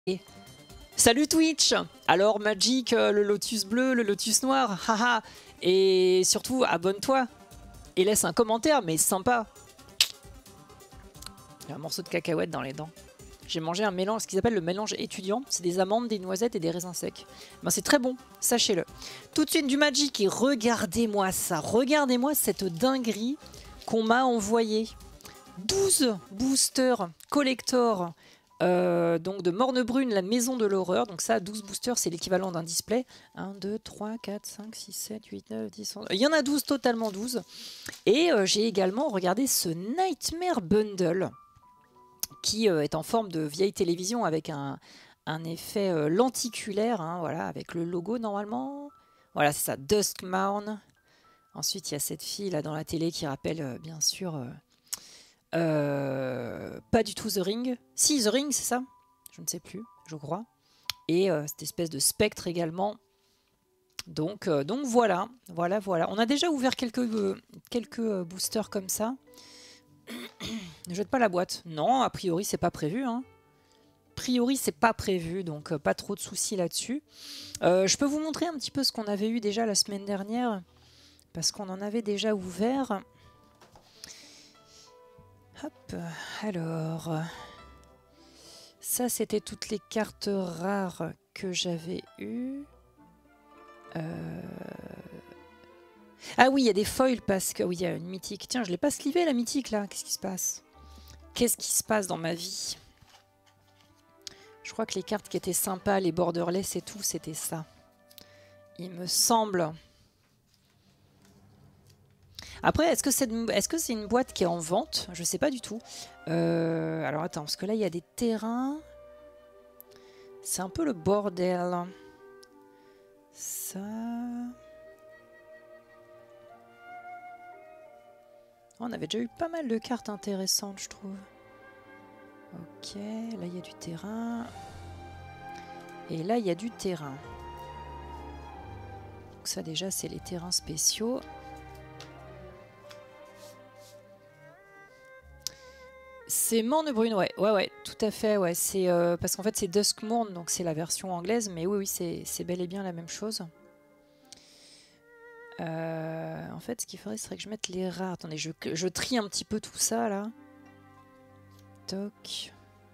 Salut Twitch! Alors Magic, le lotus bleu, le lotus noir, haha! Et surtout, abonne-toi et laisse un commentaire, mais sympa. Il y a un morceau de cacahuète dans les dents. J'ai mangé un mélange, ce qu'ils appellent le mélange étudiant. C'est des amandes, des noisettes et des raisins secs. Ben, c'est très bon, sachez-le. Tout de suite du Magic et regardez-moi ça. Regardez-moi cette dinguerie qu'on m'a envoyée. 12 boosters collector. Donc de Mornebrune, la maison de l'horreur. Donc ça, 12 boosters, c'est l'équivalent d'un display. 1, 2, 3, 4, 5, 6, 7, 8, 9, 10, 11... Il y en a 12, totalement 12. Et j'ai également regardé ce Nightmare Bundle, qui est en forme de vieille télévision avec un effet lenticulaire, hein, voilà, avec le logo normalement. Voilà, c'est ça, Duskmourn. Ensuite, il y a cette fille là dans la télé qui rappelle bien sûr... pas du tout The Ring. Si, The Ring, c'est ça? Je ne sais plus, je crois. Et cette espèce de spectre également. Donc voilà. On a déjà ouvert quelques boosters comme ça. Ne jette pas la boîte. Non, a priori, c'est pas prévu. Hein. A priori, c'est pas prévu, donc pas trop de soucis là-dessus. Je peux vous montrer un petit peu ce qu'on avait eu déjà la semaine dernière. Parce qu'on en avait déjà ouvert... Hop, alors, ça c'était toutes les cartes rares que j'avais eues. Ah oui, il y a des foils parce que... Oui, il y a une mythique. Tiens, je l'ai pas slivé la mythique là. Qu'est-ce qui se passe? Qu'est-ce qui se passe dans ma vie? Je crois que les cartes qui étaient sympas, les borderless et tout, c'était ça. Il me semble... Après, est-ce que c'est une boîte qui est en vente? Je sais pas du tout. Alors attends, parce que là, il y a des terrains. C'est un peu le bordel. Ça... On avait déjà eu pas mal de cartes intéressantes, je trouve. Ok, là, il y a du terrain. Et là, il y a du terrain. Donc ça, déjà, c'est les terrains spéciaux. C'est Mornebrune, ouais, tout à fait, ouais. C'est parce qu'en fait c'est Duskmourn, donc c'est la version anglaise, mais oui, c'est bel et bien la même chose. En fait, ce qu'il faudrait, serait que je mette les rares. Attendez, je trie un petit peu tout ça là. Toc.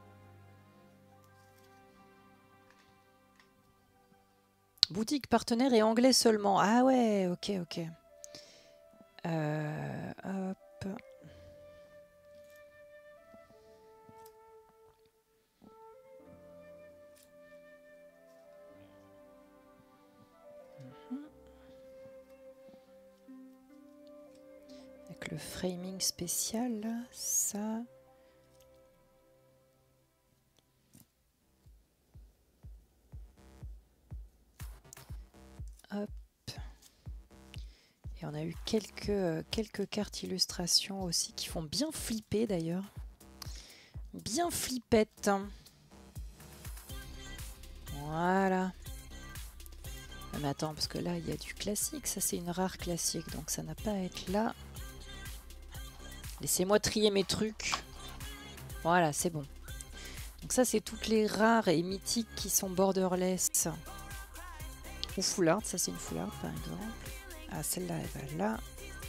Boutique partenaire et anglais seulement. Ah ouais, ok. Hop. Avec le framing spécial, là, ça. Hop. Et on a eu quelques cartes illustrations aussi qui font bien flipper d'ailleurs. Bien flippettes. Voilà. Mais attends, parce que là, il y a du classique. Ça, c'est une rare classique, donc ça n'a pas à être là. Laissez-moi trier mes trucs. Voilà, c'est bon. Donc ça, c'est toutes les rares et mythiques qui sont borderless. Ou foulard, ça c'est une foulard par exemple. Ah, celle-là, elle va là.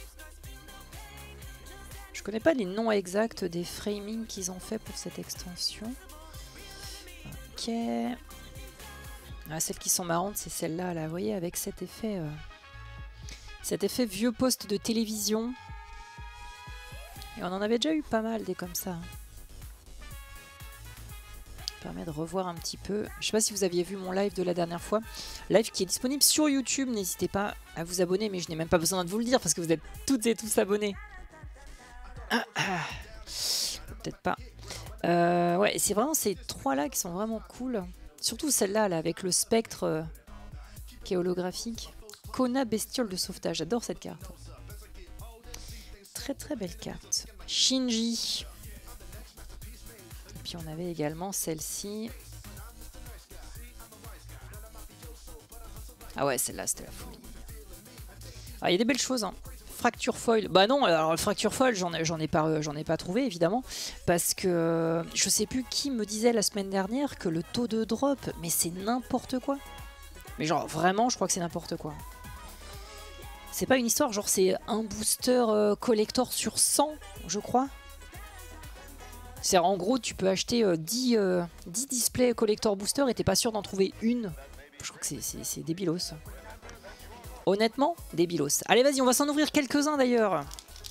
Je connais pas les noms exacts des framings qu'ils ont fait pour cette extension. Ok. Ah, celles qui sont marrantes, c'est celle-là, là, vous voyez, avec cet effet vieux poste de télévision. Et on en avait déjà eu pas mal des comme ça. Ça permet de revoir un petit peu. Je sais pas si vous aviez vu mon live de la dernière fois. Live qui est disponible sur YouTube. N'hésitez pas à vous abonner, mais je n'ai même pas besoin de vous le dire parce que vous êtes toutes et tous abonnés. Peut-être pas. Ouais, c'est vraiment ces trois-là qui sont vraiment cool. Surtout celle-là, là, avec le spectre qui est holographique. Kona, bestiole de sauvetage. J'adore cette carte. Très très belle carte. Shinji. Et puis on avait également celle-ci. Ah ouais, celle-là, c'était la folie. Ah, il y a des belles choses. Hein. fracture foil. Bah non, alors le fracture foil, j'en ai pas trouvé évidemment, parce que je sais plus qui me disait la semaine dernière que le taux de drop, mais c'est n'importe quoi. Mais genre vraiment, je crois que c'est n'importe quoi. C'est pas une histoire, genre c'est un booster collector sur 100, je crois. C'est en gros, tu peux acheter 10 displays collector booster et t'es pas sûr d'en trouver une. Je crois que c'est débilos. Honnêtement, débilos. Allez, vas-y, on va s'en ouvrir quelques-uns d'ailleurs.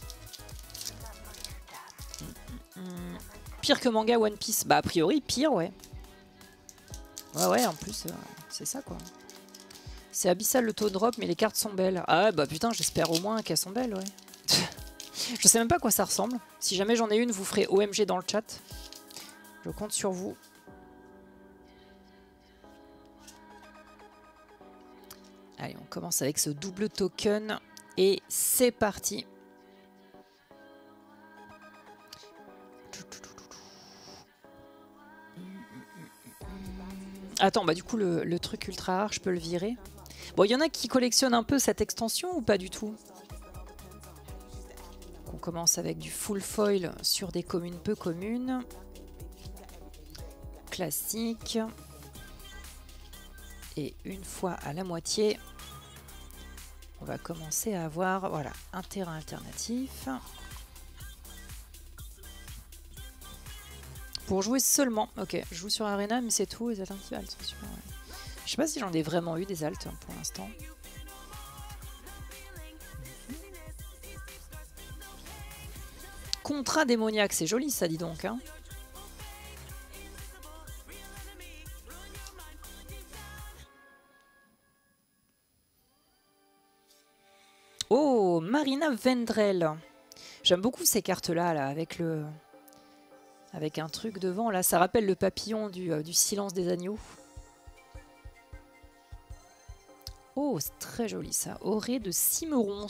Pire que manga One Piece. Bah, a priori, pire, ouais. Ouais, en plus, c'est ça, quoi. C'est abyssal le taux de drop, mais les cartes sont belles. Ah, bah putain, j'espère au moins qu'elles sont belles, ouais. Je sais même pas à quoi ça ressemble. Si jamais j'en ai une, vous ferez OMG dans le chat. Je compte sur vous. Allez, on commence avec ce double token et c'est parti. Attends, bah du coup le truc ultra rare, je peux le virer. Bon, il y en a qui collectionnent un peu cette extension ou pas du tout? On commence avec du full foil sur des communes peu communes. Classique. Et une fois à la moitié, on va commencer à avoir voilà, un terrain alternatif. Pour jouer seulement. Ok, je joue sur Arena, mais c'est tout. Les alternatives, elles sont super. Ouais. Je sais pas si j'en ai vraiment eu des altes pour l'instant. Contrat démoniaque, c'est joli ça, dis donc. Hein. Oh, Marina Vendrell. J'aime beaucoup ces cartes-là, là, avec un truc devant. Là, ça rappelle le papillon du silence des agneaux. Oh, c'est très joli ça. Orée de Cimeron.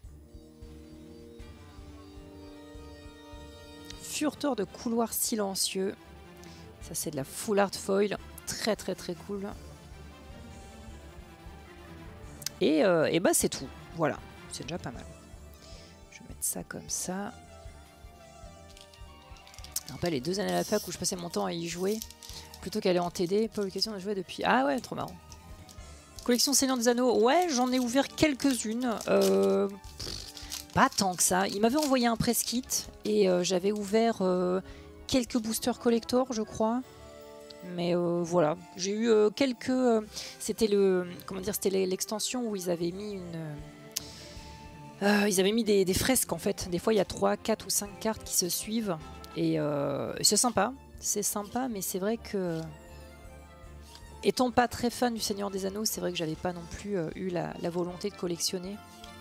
Furteur de couloir silencieux. Ça, c'est de la full art foil. Très, très, très cool. Et bah, c'est tout. Voilà. C'est déjà pas mal. Je vais mettre ça comme ça. Je me rappelle les 2 années à la fac où je passais mon temps à y jouer. Plutôt qu'aller en TD. Pas eu l'occasion de jouer depuis. Ah ouais, trop marrant. Collection Seigneur des Anneaux. Ouais, j'en ai ouvert quelques-unes. Pas tant que ça. Il m'avait envoyé un press kit. Et j'avais ouvert quelques boosters collector, je crois. Mais voilà. J'ai eu quelques... c'était l'extension où ils avaient mis des fresques en fait. Des fois il y a 3, 4 ou 5 cartes qui se suivent. Et c'est sympa. C'est sympa, mais c'est vrai que... Étant pas très fan du Seigneur des Anneaux, c'est vrai que j'avais pas non plus eu la volonté de collectionner.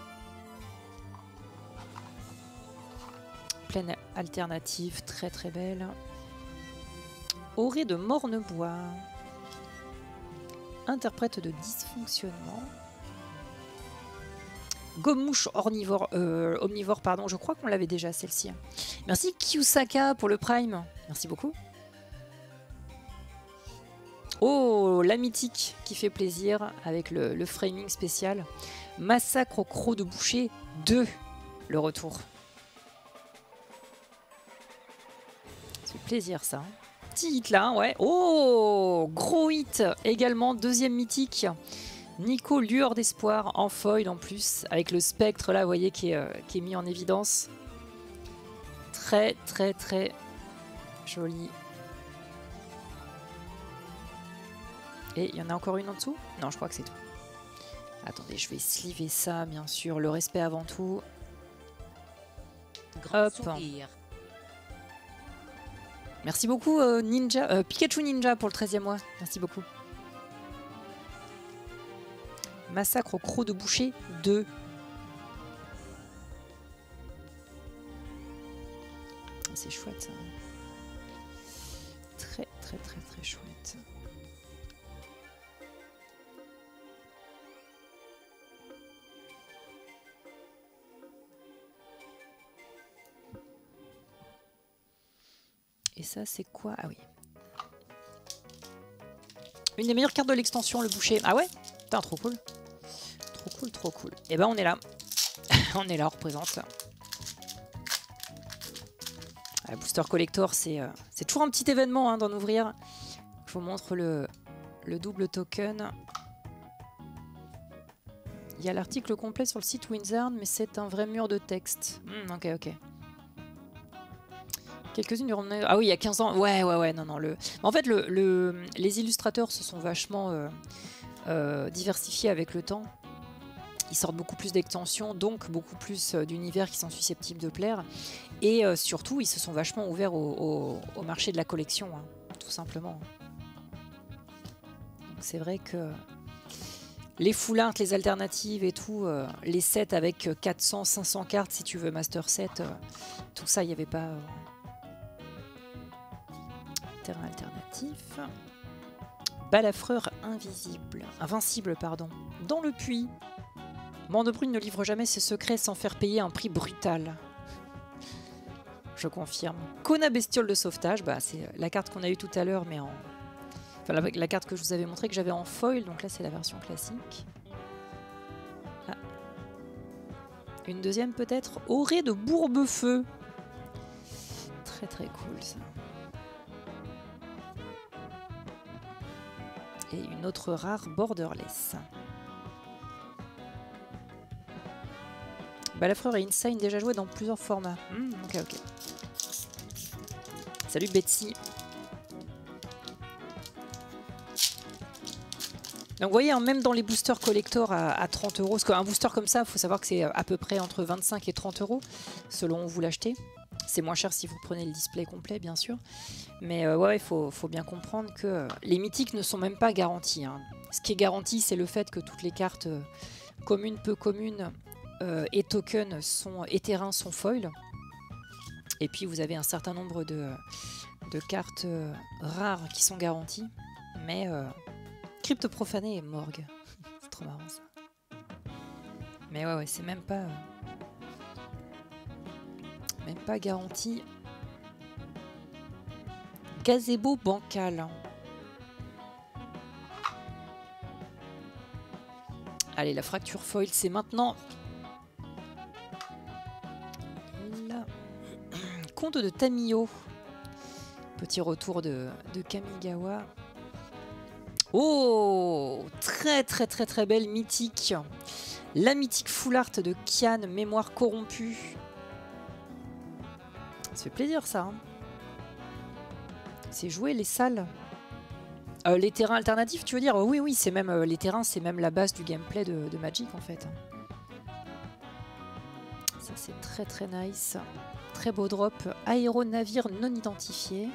Pleine alternative, très très belle. Orée de Mornebois. Interprète de dysfonctionnement. Gommouche omnivore, pardon. Je crois qu'on l'avait déjà celle-ci. Merci Kyusaka pour le Prime. Merci beaucoup. Oh, la mythique qui fait plaisir avec le framing spécial. Massacre au croc de boucher 2, le retour. Ça fait plaisir ça. Petit hit là, ouais. Oh, gros hit également, 2e mythique. Nico, lueur d'espoir en foil en plus, avec le spectre là, vous voyez, qui est mis en évidence. Très, très, très joli. Et il y en a encore une en dessous? Non, je crois que c'est tout. Attendez, je vais sliver ça, bien sûr. Le respect avant tout. Hop. Merci beaucoup, Pikachu Ninja pour le 13e mois. Merci beaucoup. Massacre au croc de boucher 2. C'est chouette ça. Très, très, très, très chouette. Et ça, c'est quoi? Ah oui. Une des meilleures cartes de l'extension, le boucher. Ah ouais? Putain, trop cool. Trop cool, trop cool. Et ben, on est là. On est là, on représente. Booster Collector, c'est toujours un petit événement hein, d'en ouvrir. Je vous montre le double token. Il y a l'article complet sur le site Wizard, mais c'est un vrai mur de texte. Ok, ok. Quelques-unes du roman. Ah oui, il y a 15 ans. Ouais, non. En fait, les illustrateurs se sont vachement diversifiés avec le temps. Ils sortent beaucoup plus d'extensions, donc beaucoup plus d'univers qui sont susceptibles de plaire. Et surtout, ils se sont vachement ouverts au marché de la collection, hein, tout simplement. Donc c'est vrai que les full art, les alternatives et tout, les sets avec 400, 500 cartes si tu veux master set, tout ça, il n'y avait pas... Terrain alternatif. Balafreur invincible, pardon. Dans le puits. Mandebrune ne livre jamais ses secrets sans faire payer un prix brutal. Je confirme. Kona bestiole de sauvetage, bah, c'est la carte qu'on a eue tout à l'heure, mais en... Enfin, la carte que je vous avais montrée que j'avais en foil, donc là c'est la version classique. Ah. Une deuxième peut-être. Orée de Bourbefeu. Très très cool ça. Et une autre rare Borderless. Balafreur et Insane déjà joué dans plusieurs formats. Ok. Salut Betsy. Donc vous voyez, hein, même dans les boosters collector à 30 €, parce qu'un booster comme ça, il faut savoir que c'est à peu près entre 25 et 30 € selon où vous l'achetez. C'est moins cher si vous prenez le display complet, bien sûr. Mais ouais, il faut bien comprendre que les mythiques ne sont même pas garantis. Hein. Ce qui est garanti, c'est le fait que toutes les cartes communes, peu communes et tokens et terrains sont foil. Et puis vous avez un certain nombre de cartes rares qui sont garanties. Mais crypte profanée et morgue. C'est trop marrant ça. Mais ouais, c'est même pas garanti. Gazebo bancal. Allez, la fracture foil, c'est maintenant. Là. Comte de Tamiyo. Petit retour de Kamigawa. Oh, très belle mythique. La mythique full art de Kian, mémoire corrompue. Ça fait plaisir ça. Hein. C'est jouer les salles. Les terrains alternatifs, tu veux dire? Oui, c'est même les terrains, c'est même la base du gameplay de Magic en fait. Ça c'est très nice. Très beau drop. Aéronavire non identifié.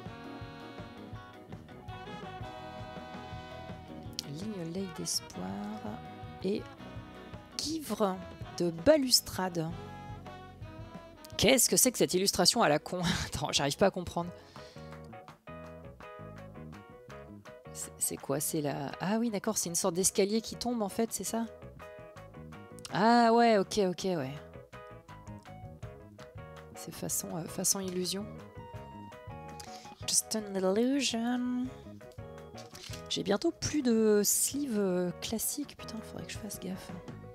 Ligne l'œil d'espoir. Et Givre de balustrade. Qu'est-ce que c'est que cette illustration à la con? Attends, j'arrive pas à comprendre. C'est quoi? C'est la... Ah oui, d'accord, c'est une sorte d'escalier qui tombe en fait, c'est ça? Ah ouais, ok, ouais. C'est façon illusion. Just an illusion. J'ai bientôt plus de sleeve classique. Putain, faudrait que je fasse gaffe.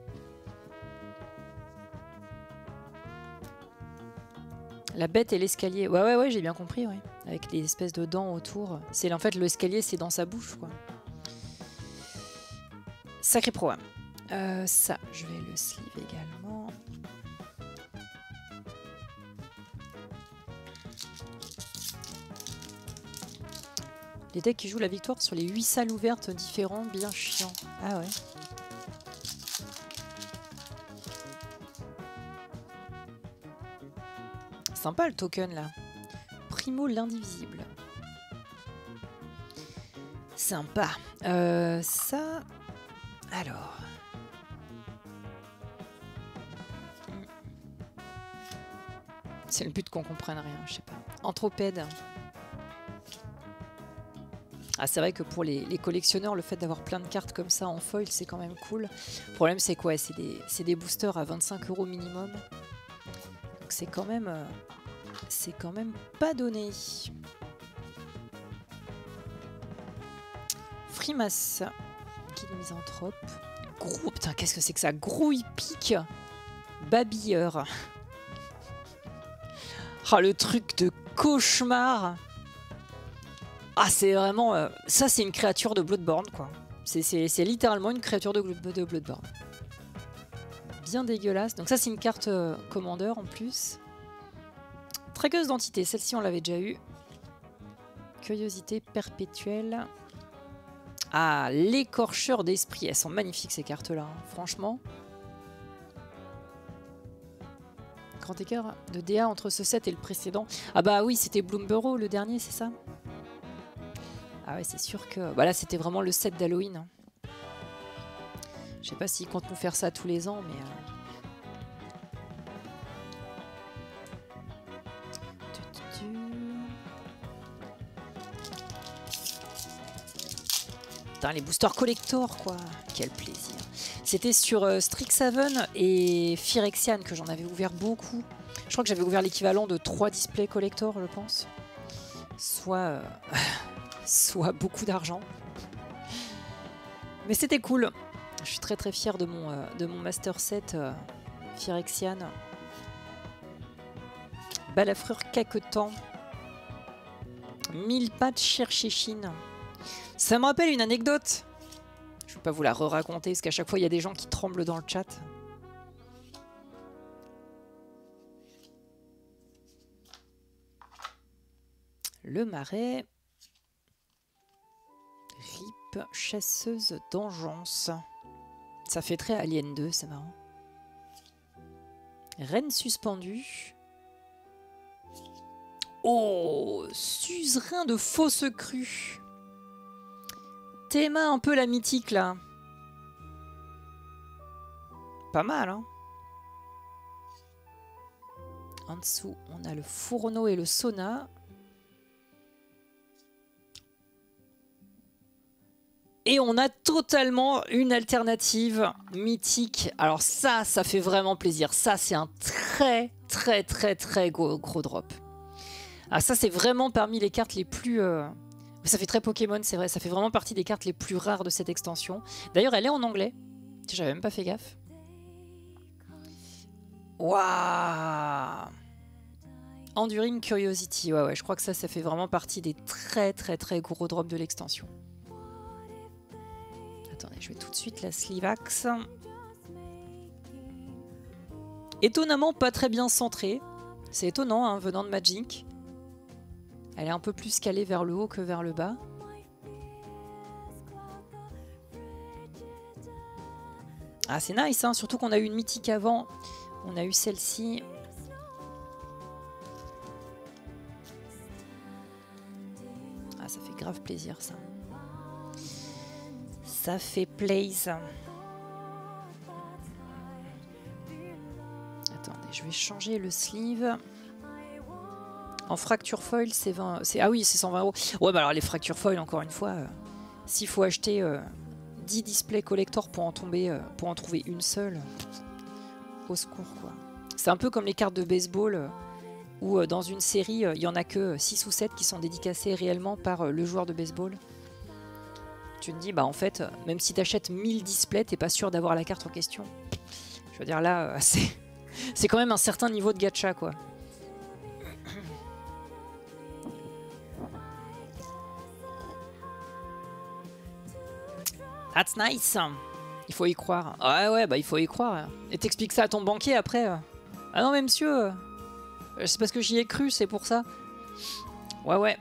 La bête et l'escalier. Ouais, j'ai bien compris, ouais. Avec des espèces de dents autour. C'est en fait l'escalier, c'est dans sa bouche, quoi. Sacré programme. Ça, je vais le sleeve également. Les decks qui jouent la victoire sur les 8 salles ouvertes différentes, bien chiant. Ah ouais. Sympa le token là. Primo l'indivisible. Sympa. Ça. Alors. C'est le but qu'on comprenne rien, je sais pas. Anthropède. Ah, c'est vrai que pour les collectionneurs, le fait d'avoir plein de cartes comme ça en foil, c'est quand même cool. Le problème, c'est quoi? C'est des boosters à 25 € minimum. Donc c'est quand même pas donné. Frimas, guide misanthrope. Gros, putain, qu'est-ce que c'est que ça? Grouille pique. Babilleur. Oh, le truc de cauchemar. Ah, c'est vraiment... ça, c'est une créature de Bloodborne, quoi. C'est littéralement une créature de Bloodborne. Bien dégueulasse. Donc ça, c'est une carte commandeur, en plus. Traqueuse d'entité. Celle-ci, on l'avait déjà eue. Curiosité perpétuelle. Ah, l'écorcheur d'esprit. Elles sont magnifiques, ces cartes-là. Hein. Franchement. Grand écart de DA entre ce set et le précédent. Ah bah oui, c'était Bloomburrow le dernier, c'est ça? Ah ouais, c'est sûr que... Bah là, c'était vraiment le set d'Halloween. Hein. Je sais pas s'ils comptent nous faire ça tous les ans, mais... Putain, les boosters collector, quoi. Quel plaisir. C'était sur Strixhaven et Phyrexian que j'en avais ouvert beaucoup. Je crois que j'avais ouvert l'équivalent de 3 displays collector, je pense. Soit, soit beaucoup d'argent. Mais c'était cool. Je suis très très fière de mon master set Phyrexian. Balafreur caquetant. 1000 pattes Cherchéchine. Ça me rappelle une anecdote. Je ne vais pas vous la re-raconter parce qu'à chaque fois il y a des gens qui tremblent dans le chat. Le marais. Rip, chasseuse d'engeance. Ça fait très Alien 2, c'est marrant. Reine suspendue. Oh, suzerain de fausse crue. Théma un peu la mythique là. Pas mal, hein. En dessous, on a le fourneau et le sauna. Et on a totalement une alternative mythique. Alors ça fait vraiment plaisir. Ça, c'est un très gros drop. Ah, ça, c'est vraiment parmi les cartes les plus... Ça fait très Pokémon, c'est vrai. Ça fait vraiment partie des cartes les plus rares de cette extension. D'ailleurs, elle est en anglais. J'avais même pas fait gaffe. Waouh! Enduring Curiosity. Ouais, je crois que ça fait vraiment partie des très gros drops de l'extension. Attendez, je vais tout de suite la Slivax. Étonnamment pas très bien centrée. C'est étonnant, hein, venant de Magic. Elle est un peu plus calée vers le haut que vers le bas. Ah, c'est nice, hein, surtout qu'on a eu une mythique avant. On a eu celle-ci. Ah, ça fait grave plaisir, ça. Ça fait plaisir. Attendez, je vais changer le sleeve. En fracture foil, c'est 20... Ah oui, c'est 120 €. Ouais, bah alors les fracture foil, encore une fois, s'il faut acheter 10 displays collector pour en trouver une seule, au secours, quoi. C'est un peu comme les cartes de baseball, où dans une série, il n'y en a que 6 ou 7 qui sont dédicacées réellement par le joueur de baseball. Tu te dis, bah en fait, même si tu achètes 1000 displays, t'es pas sûr d'avoir la carte en question. Je veux dire, là, c'est quand même un certain niveau de gacha, quoi. That's nice. Il faut y croire. Ouais, bah il faut y croire. Et t'expliques ça à ton banquier après. Ah non mais monsieur, c'est parce que j'y ai cru, c'est pour ça. Ouais.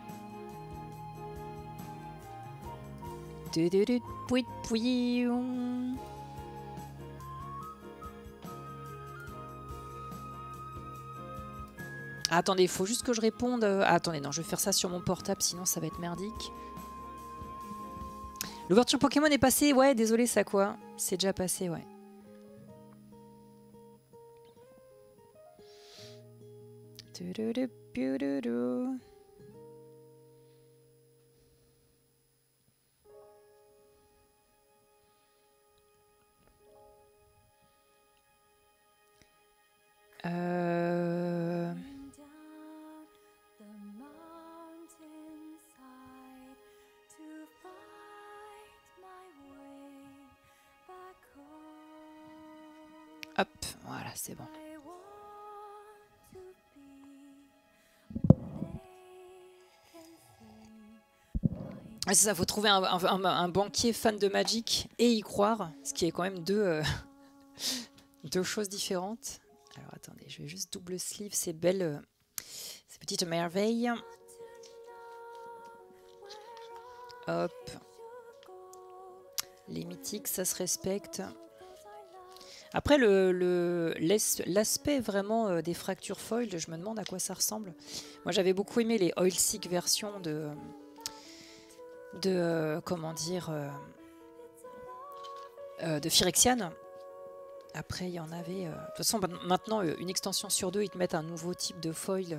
Ah, attendez, il faut juste que je réponde. Ah, attendez, non, je vais faire ça sur mon portable, sinon ça va être merdique. L'ouverture Pokémon est passée. Ouais, désolé, ça quoi. C'est déjà passé, ouais. Hop, voilà, c'est bon. Ah, c'est ça, faut trouver un banquier fan de Magic et y croire, ce qui est quand même deux choses différentes. Alors attendez, je vais juste double sleeve ces belles, ces petites merveilles. Hop. Les mythiques, ça se respecte. Après, l'aspect vraiment des fractures foil, je me demande à quoi ça ressemble. Moi, j'avais beaucoup aimé les Oilseek versions de comment dire, de Phyrexian. Après, il y en avait... de toute façon, maintenant, une extension sur 2, ils te mettent un nouveau type de foil.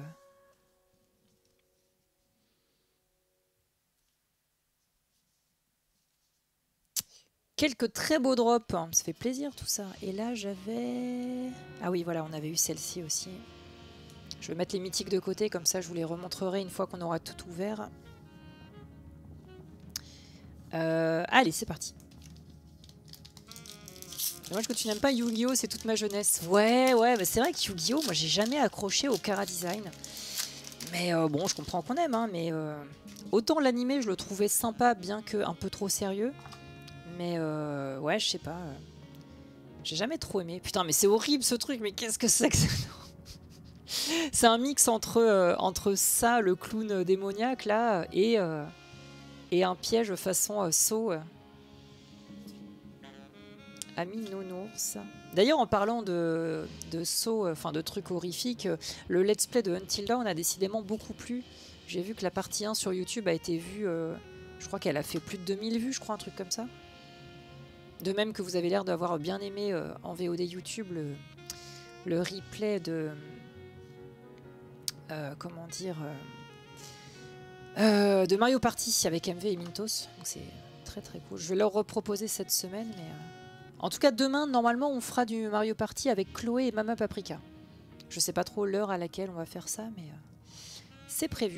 Quelques très beaux drops, hein. Ça fait plaisir tout ça. Et là, j'avais... Ah oui, voilà, on avait eu celle-ci aussi. Je vais mettre les mythiques de côté, comme ça je vous les remontrerai une fois qu'on aura tout ouvert. Allez, c'est parti. Dommage que tu n'aimes pas Yu-Gi-Oh, c'est toute ma jeunesse. Ouais, bah c'est vrai que Yu-Gi-Oh, moi j'ai jamais accroché au Kara Design. Mais bon, je comprends qu'on aime, hein, mais autant l'animé, je le trouvais sympa, bien que un peu trop sérieux. Mais ouais, je sais pas. J'ai jamais trop aimé. Putain, mais c'est horrible ce truc, mais qu'est-ce que c'est que ça? C'est un mix entre ça, le clown démoniaque, là, et un piège façon saut. Ami nounours. D'ailleurs, en parlant de sauts, enfin de trucs horrifiques, le let's play de Until Dawn a décidément beaucoup plu. J'ai vu que la partie 1 sur YouTube a été vue, je crois qu'elle a fait plus de 2000 vues, je crois, un truc comme ça. De même que vous avez l'air d'avoir bien aimé en VOD YouTube le replay de... comment dire... de Mario Party avec MV et Mintos. C'est très très cool. Je vais leur reproposer cette semaine, mais... En tout cas, demain, normalement, on fera du Mario Party avec Chloé et Mama Paprika. Je sais pas trop l'heure à laquelle on va faire ça, mais c'est prévu.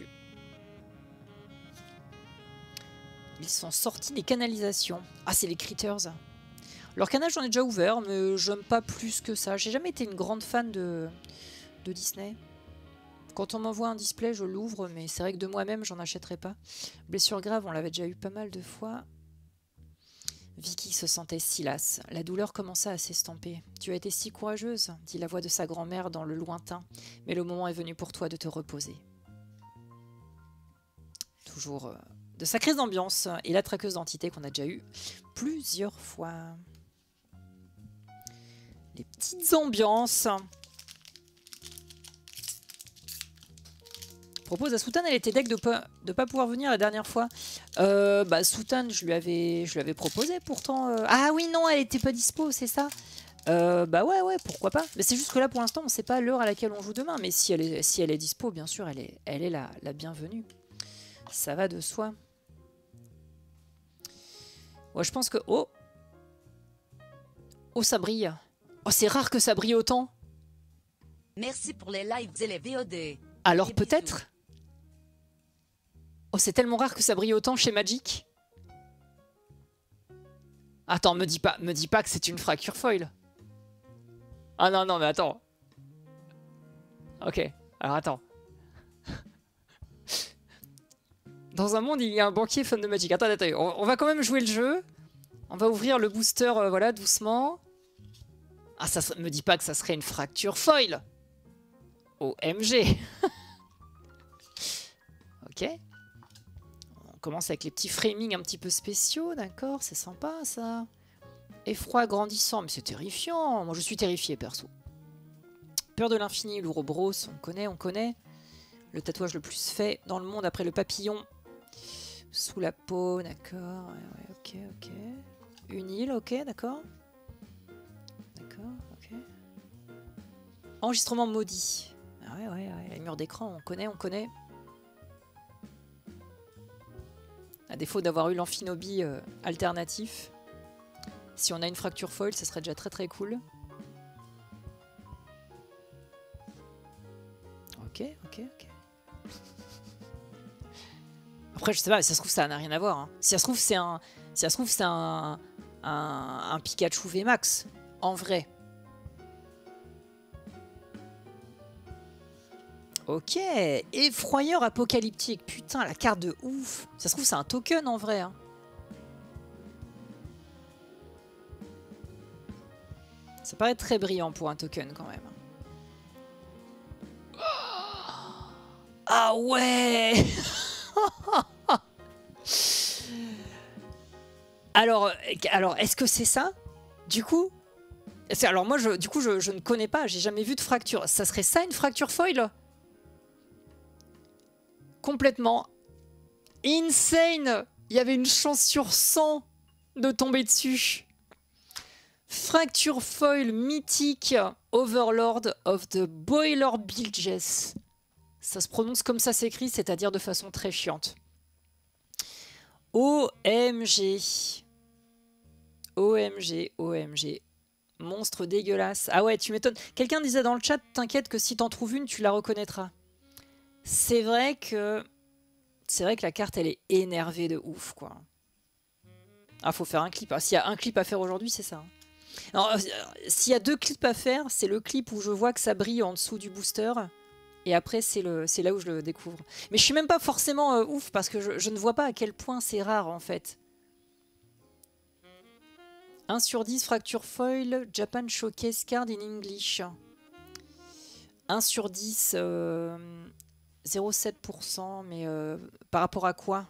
Ils sont sortis des canalisations. Ah, c'est les Critters. Leur canal, j'en ai déjà ouvert, mais j'aime pas plus que ça. J'ai jamais été une grande fan de Disney. Quand on m'envoie un display, je l'ouvre, mais c'est vrai que de moi-même, j'en achèterai pas. Blessure grave, on l'avait déjà eu pas mal de fois. Vicky se sentait si lasse. La douleur commença à s'estomper. « Tu as été si courageuse » dit la voix de sa grand-mère dans le lointain. « Mais le moment est venu pour toi de te reposer. » Toujours de sacrées ambiances et la traqueuse d'entité qu'on a déjà eu plusieurs fois. Les petites ambiances. Propose à Soutane, elle était deck de pas pouvoir venir la dernière fois. Bah Soutane, je lui avais proposé pourtant. Ah oui, non, elle était pas dispo, c'est ça. Bah ouais, pourquoi pas. Mais c'est juste que là, pour l'instant, on sait pas l'heure à laquelle on joue demain. Mais si elle est dispo, bien sûr, elle est la bienvenue. Ça va de soi. Ouais, je pense que... Oh, ça brille. Oh, c'est rare que ça brille autant. Merci pour les lives et les VOD. Alors peut-être... Oh, c'est tellement rare que ça brille autant chez Magic. Attends, me dis pas que c'est une fracture foil. Ah non, mais attends. Ok, alors attends. Dans un monde, il y a un banquier fan de Magic. Attends, on va quand même jouer le jeu. On va ouvrir le booster, voilà, doucement. Ah, ça me dis pas que ça serait une fracture foil. OMG. Ok. On commence avec les petits framings un petit peu spéciaux, d'accord, c'est sympa ça. Effroi grandissant, mais c'est terrifiant. Moi je suis terrifié perso. Peur de l'infini, l'Ouroboros, on connaît. Le tatouage le plus fait dans le monde après le papillon. Sous la peau, d'accord. Ouais, ok. Une île, ok, d'accord. Ok. Enregistrement maudit. Ah ouais, les murs d'écran, on connaît. À défaut d'avoir eu l'amphinobi alternatif. Si on a une fracture foil, ça serait déjà très très cool. Ok. Après, je sais pas, si ça se trouve, ça n'a rien à voir. Hein. Si ça se trouve, c'est un Pikachu VMAX, en vrai. Ok, effroyeur apocalyptique. Putain, la carte de ouf. Ça se trouve, c'est un token en vrai. Hein. Ça paraît très brillant pour un token quand même. Ah ouais. alors est-ce que c'est ça? Du coup alors moi, du coup, je ne connais pas. J'ai jamais vu de fracture. Ça serait ça, une fracture foil? Complètement insane. Il y avait une chance sur 100 de tomber dessus. Fracture foil mythique Overlord of the Boiler Bilges. Ça se prononce comme ça s'écrit, c'est-à-dire de façon très chiante. OMG. OMG, OMG. Monstre dégueulasse. Ah ouais, tu m'étonnes. Quelqu'un disait dans le chat, t'inquiète que si t'en trouves une, tu la reconnaîtras. C'est vrai que la carte, elle est énervée de ouf, quoi. Ah, faut faire un clip. Ah, s'il y a un clip à faire aujourd'hui, c'est ça. Alors, s'il y a 2 clips à faire, c'est le clip où je vois que ça brille en dessous du booster. Et après, c'est là où je le découvre. Mais je suis même pas forcément ouf parce que je ne vois pas à quel point c'est rare, en fait. 1 sur 10, fracture foil, Japan Showcase card in English. 1 sur 10, 0,7%, mais par rapport à quoi?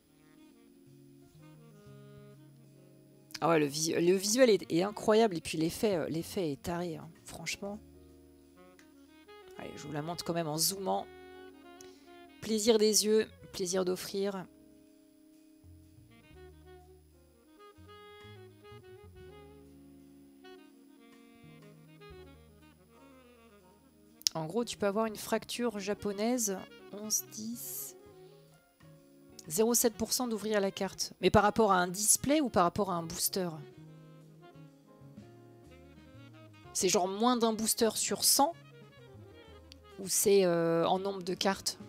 Ah ouais, le visuel est incroyable et puis l'effet est taré, hein, franchement. Allez, je vous la montre quand même en zoomant. Plaisir des yeux, plaisir d'offrir. En gros, tu peux avoir une fracture japonaise, 11, 10... 0,7% d'ouvrir la carte. Mais par rapport à un display ou par rapport à un booster? C'est genre moins d'un booster sur 100? Ou c'est en nombre de cartes?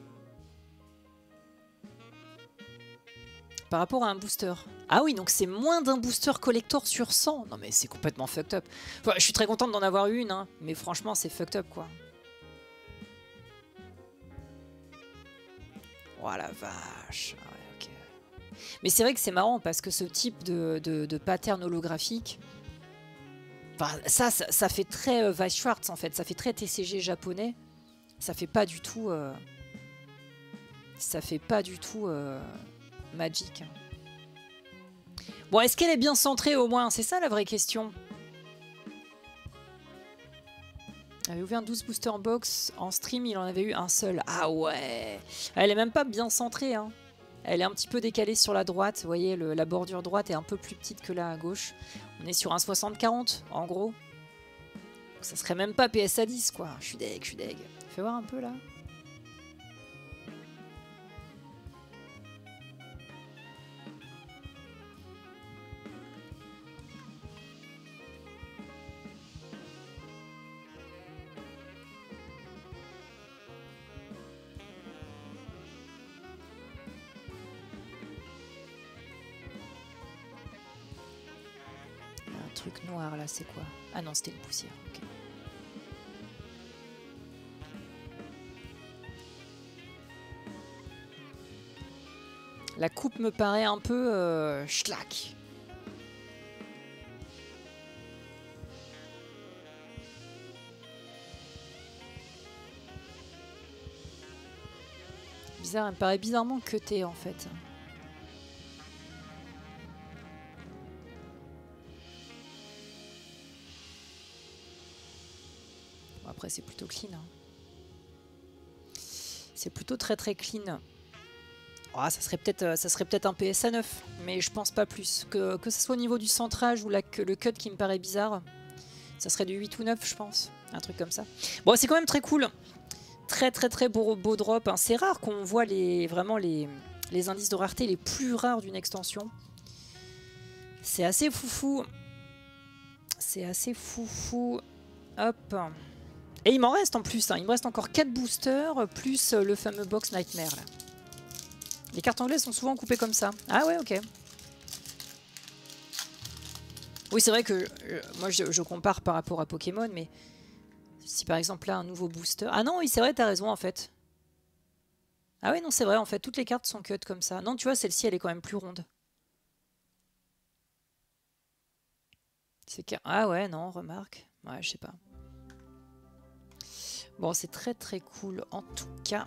Par rapport à un booster. Ah oui, donc c'est moins d'un booster collector sur 100. Non mais c'est complètement fucked up. Enfin, je suis très contente d'en avoir une, hein, mais franchement c'est fucked up quoi. Oh la vache. Ah ouais, ok. Mais c'est vrai que c'est marrant parce que ce type de pattern holographique, enfin, ça fait très Weiss Schwarz en fait, ça fait très TCG japonais. Ça fait pas du tout Magic. Bon, est-ce qu'elle est bien centrée au moins? C'est ça la vraie question. Il avait ouvert 12 booster box. En stream, il en avait eu un seul. Ah ouais. Elle est même pas bien centrée. Hein. Elle est un petit peu décalée sur la droite. Vous voyez, la bordure droite est un peu plus petite que la à gauche. On est sur un 60-40, en gros. Donc, ça serait même pas PSA 10, quoi. Je suis deg, je suis deg. Fais voir un peu, là. Truc noir là, c'est quoi? Ah non, c'était une poussière. Okay. La coupe me paraît un peu schlack. Bizarre, elle me paraît bizarrement cutée en fait. Après, c'est plutôt clean. Hein. C'est plutôt très très clean. Oh, ça serait peut-être un PSA 9, mais je pense pas plus. Que ce soit au niveau du centrage ou le cut qui me paraît bizarre, ça serait du 8 ou 9, je pense. Un truc comme ça. Bon, c'est quand même très cool. Très très très beau drop. Hein. C'est rare qu'on voit vraiment les indices de rareté les plus rares d'une extension. C'est assez foufou. C'est assez foufou. Hop. Et il m'en reste en plus, hein. Il me reste encore 4 boosters, plus le fameux box Nightmare. Là. Les cartes anglaises sont souvent coupées comme ça. Ah ouais, ok. Oui, c'est vrai que moi je compare par rapport à Pokémon, mais Si par exemple là, un nouveau booster... Ah non, oui, c'est vrai, t'as raison en fait. Ah oui, non, c'est vrai, en fait, toutes les cartes sont cut comme ça. Non, tu vois, celle-ci, elle est quand même plus ronde. C'est que... Ah ouais, non, remarque. Ouais, je sais pas. Bon, c'est très très cool en tout cas.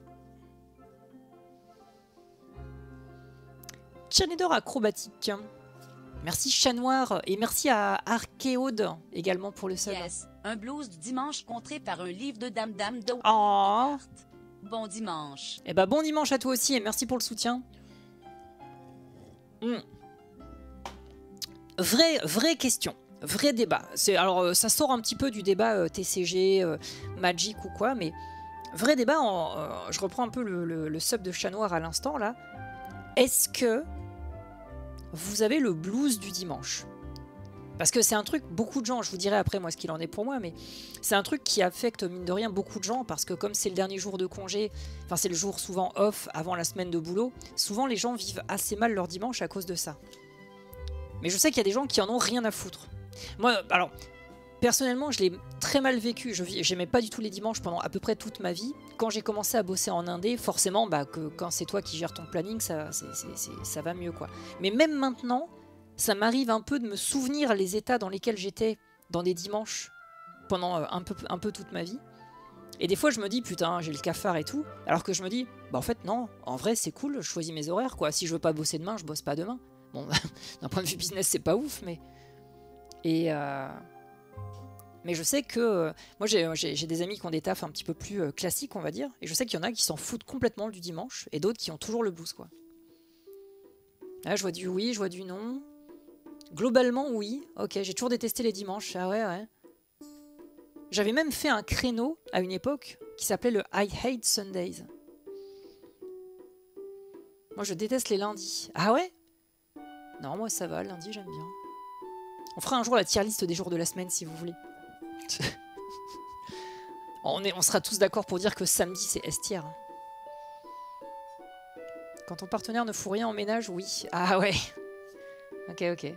Chanedor acrobatique. Merci Chat Noir et merci à Archéode également pour le sub. Yes, un blues du dimanche contré par un livre de Dame de Oh. Bon dimanche. Et bah bon dimanche à toi aussi et merci pour le soutien. Vraie question, vrai débat. Alors ça sort un petit peu du débat TCG, Magic ou quoi, mais vrai débat, je reprends un peu le sub de Chat Noir à l'instant là. Est-ce que vous avez le blues du dimanche? Parce que c'est un truc, beaucoup de gens, je vous dirai après moi ce qu'il en est pour moi, mais c'est un truc qui affecte mine de rien beaucoup de gens, parce que comme c'est le dernier jour de congé, enfin c'est le jour souvent off avant la semaine de boulot, souvent les gens vivent assez mal leur dimanche à cause de ça. Mais je sais qu'il y a des gens qui en ont rien à foutre. Moi, alors, personnellement, je l'ai très mal vécu. J'aimais pas du tout les dimanches pendant à peu près toute ma vie. Quand j'ai commencé à bosser en indé, forcément, quand c'est toi qui gères ton planning, ça va mieux, quoi. Mais même maintenant, ça m'arrive un peu de me souvenir les états dans lesquels j'étais dans des dimanches pendant un peu toute ma vie. Et des fois, je me dis, putain, j'ai le cafard et tout. Alors que je me dis, bah en fait, non, en vrai, c'est cool, je choisis mes horaires, quoi. Si je veux pas bosser demain, je bosse pas demain. Bon, d'un point de vue business, c'est pas ouf, mais... Mais je sais que... moi, j'ai des amis qui ont des tafs un petit peu plus classiques, on va dire. Et je sais qu'il y en a qui s'en foutent complètement du dimanche. Et d'autres qui ont toujours le blues, quoi. Là, je vois du oui, je vois du non. Globalement, oui. Ok, j'ai toujours détesté les dimanches. Ah ouais, ouais. J'avais même fait un créneau, à une époque, qui s'appelait le I Hate Sundays. Moi, je déteste les lundis. Ah ouais? Non, moi, ça va. Lundi, j'aime bien. On fera un jour la tier list des jours de la semaine, si vous voulez. On sera tous d'accord pour dire que samedi c'est S-tier. Quand ton partenaire ne fout rien en ménage, oui. Ah ouais. Ok.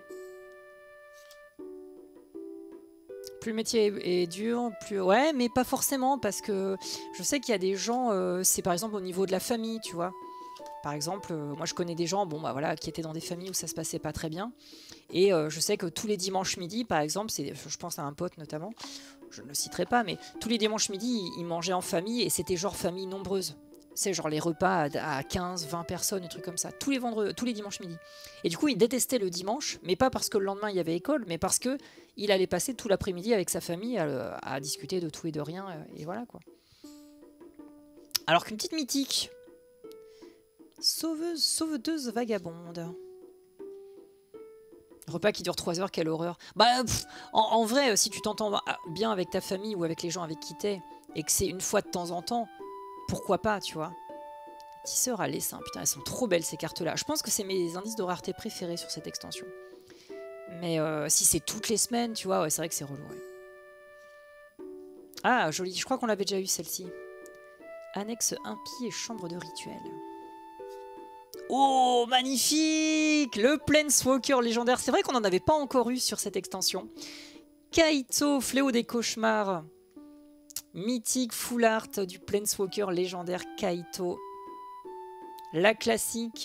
Plus le métier est dur, plus... Ouais, mais pas forcément, parce que je sais qu'il y a des gens, c'est par exemple au niveau de la famille, tu vois. Par exemple, moi je connais des gens voilà, qui étaient dans des familles où ça se passait pas très bien. Et je sais que tous les dimanches midi, par exemple, je pense à un pote notamment, je ne le citerai pas, mais tous les dimanches midi, ils mangeaient en famille et c'était genre famille nombreuse. C'est genre les repas à 15, 20 personnes, des trucs comme ça, tous les dimanches midi. Et du coup, il détestait le dimanche, mais pas parce que le lendemain il y avait école, mais parce que il allait passer tout l'après-midi avec sa famille à discuter de tout et de rien, et voilà quoi. Alors qu'une petite mythique, sauveteuse vagabonde. Repas qui dure 3 heures, quelle horreur. Bah, en vrai, si tu t'entends bien avec ta famille ou avec les gens avec qui t'es, et que c'est une fois de temps en temps, pourquoi pas, tu vois. Tisseur à l'essaim, putain, elles sont trop belles ces cartes-là. Je pense que c'est mes indices de rareté préférés sur cette extension. Mais si c'est toutes les semaines, tu vois, ouais, c'est vrai que c'est relou, ouais. Ah, joli, je crois qu'on l'avait déjà eu celle-ci. Annexe impie et chambre de rituel. Oh, magnifique! Le Planeswalker légendaire. C'est vrai qu'on n'en avait pas encore eu sur cette extension. Kaito, fléau des cauchemars. Mythique full art du Planeswalker légendaire Kaito. La classique.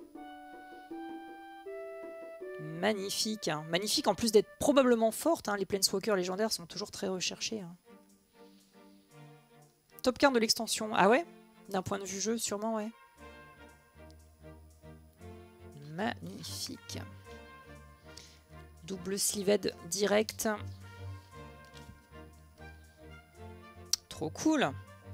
Magnifique. Magnifique en plus d'être probablement forte. Les Planeswalkers légendaires sont toujours très recherchés. Top card de l'extension. Ah ouais? D'un point de vue jeu, sûrement, ouais. Magnifique. Double sleeved direct. Trop cool.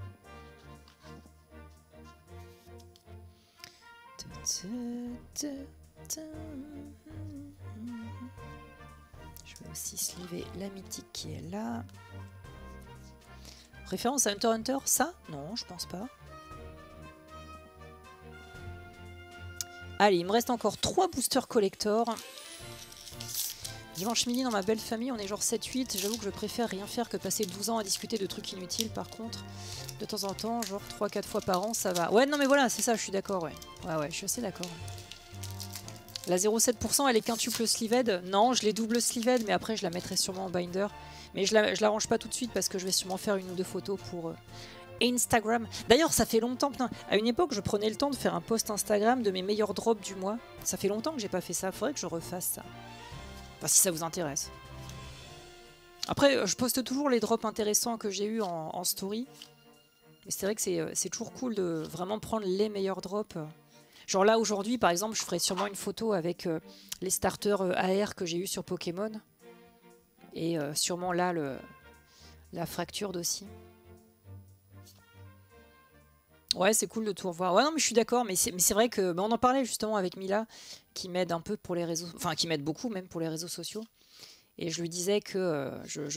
Je vais aussi sleever la mythique qui est là. Référence à Hunter x Hunter, ça? Non, je pense pas. Allez, il me reste encore 3 boosters collector. Dimanche midi dans ma belle famille, on est genre 7-8. J'avoue que je préfère rien faire que passer 12 ans à discuter de trucs inutiles. Par contre, de temps en temps, genre 3-4 fois par an, ça va. Ouais, non mais voilà, c'est ça, je suis d'accord, ouais. Ouais, je suis assez d'accord. La 0,7% elle est quintuple sleeved. Non, je l'ai double sleeved, mais après je la mettrai sûrement en binder. Mais je la range pas tout de suite parce que je vais sûrement faire une ou deux photos pour Instagram. D'ailleurs, ça fait longtemps, putain. À une époque, je prenais le temps de faire un post Instagram de mes meilleurs drops du mois. Ça fait longtemps que j'ai pas fait ça. Faudrait que je refasse ça. Enfin, si ça vous intéresse. Après, je poste toujours les drops intéressants que j'ai eu en story. Mais c'est vrai que c'est toujours cool de vraiment prendre les meilleurs drops. Genre là, aujourd'hui, par exemple, je ferai sûrement une photo avec les starters AR que j'ai eu sur Pokémon. Et sûrement là, la fracture aussi. Ouais, c'est cool de tout revoir. Ouais, non, mais je suis d'accord, mais c'est vrai que on en parlait justement avec Mila, qui m'aide un peu pour les réseaux, enfin qui m'aide beaucoup même pour les réseaux sociaux. Et je lui disais que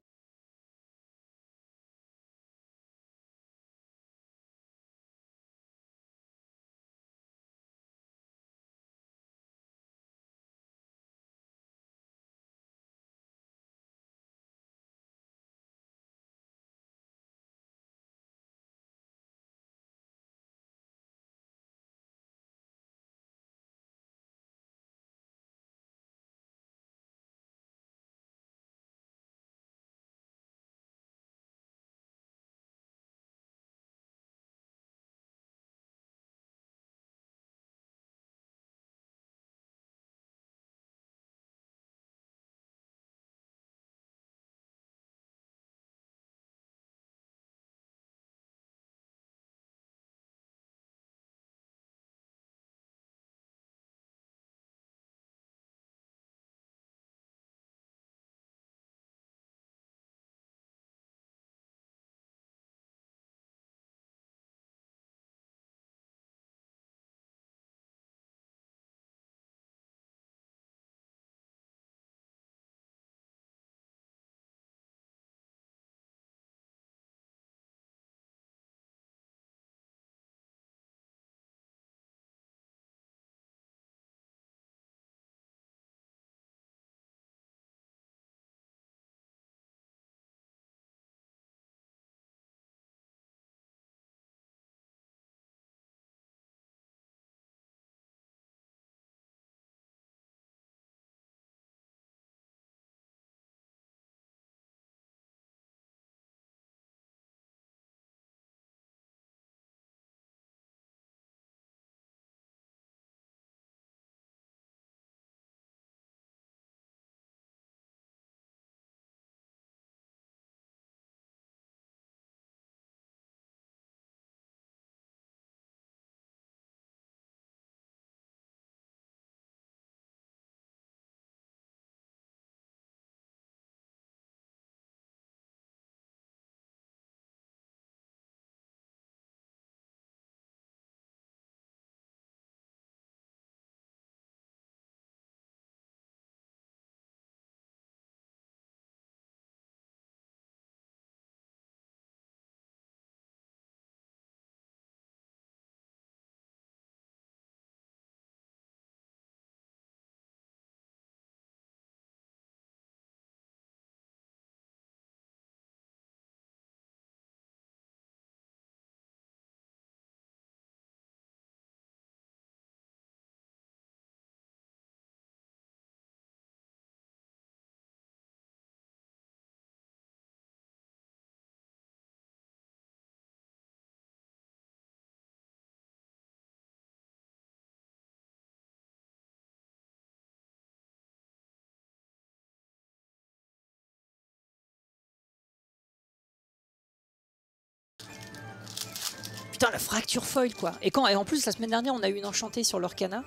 putain la fracture foil quoi. Et en plus la semaine dernière on a eu une enchantée sur l'Orcana.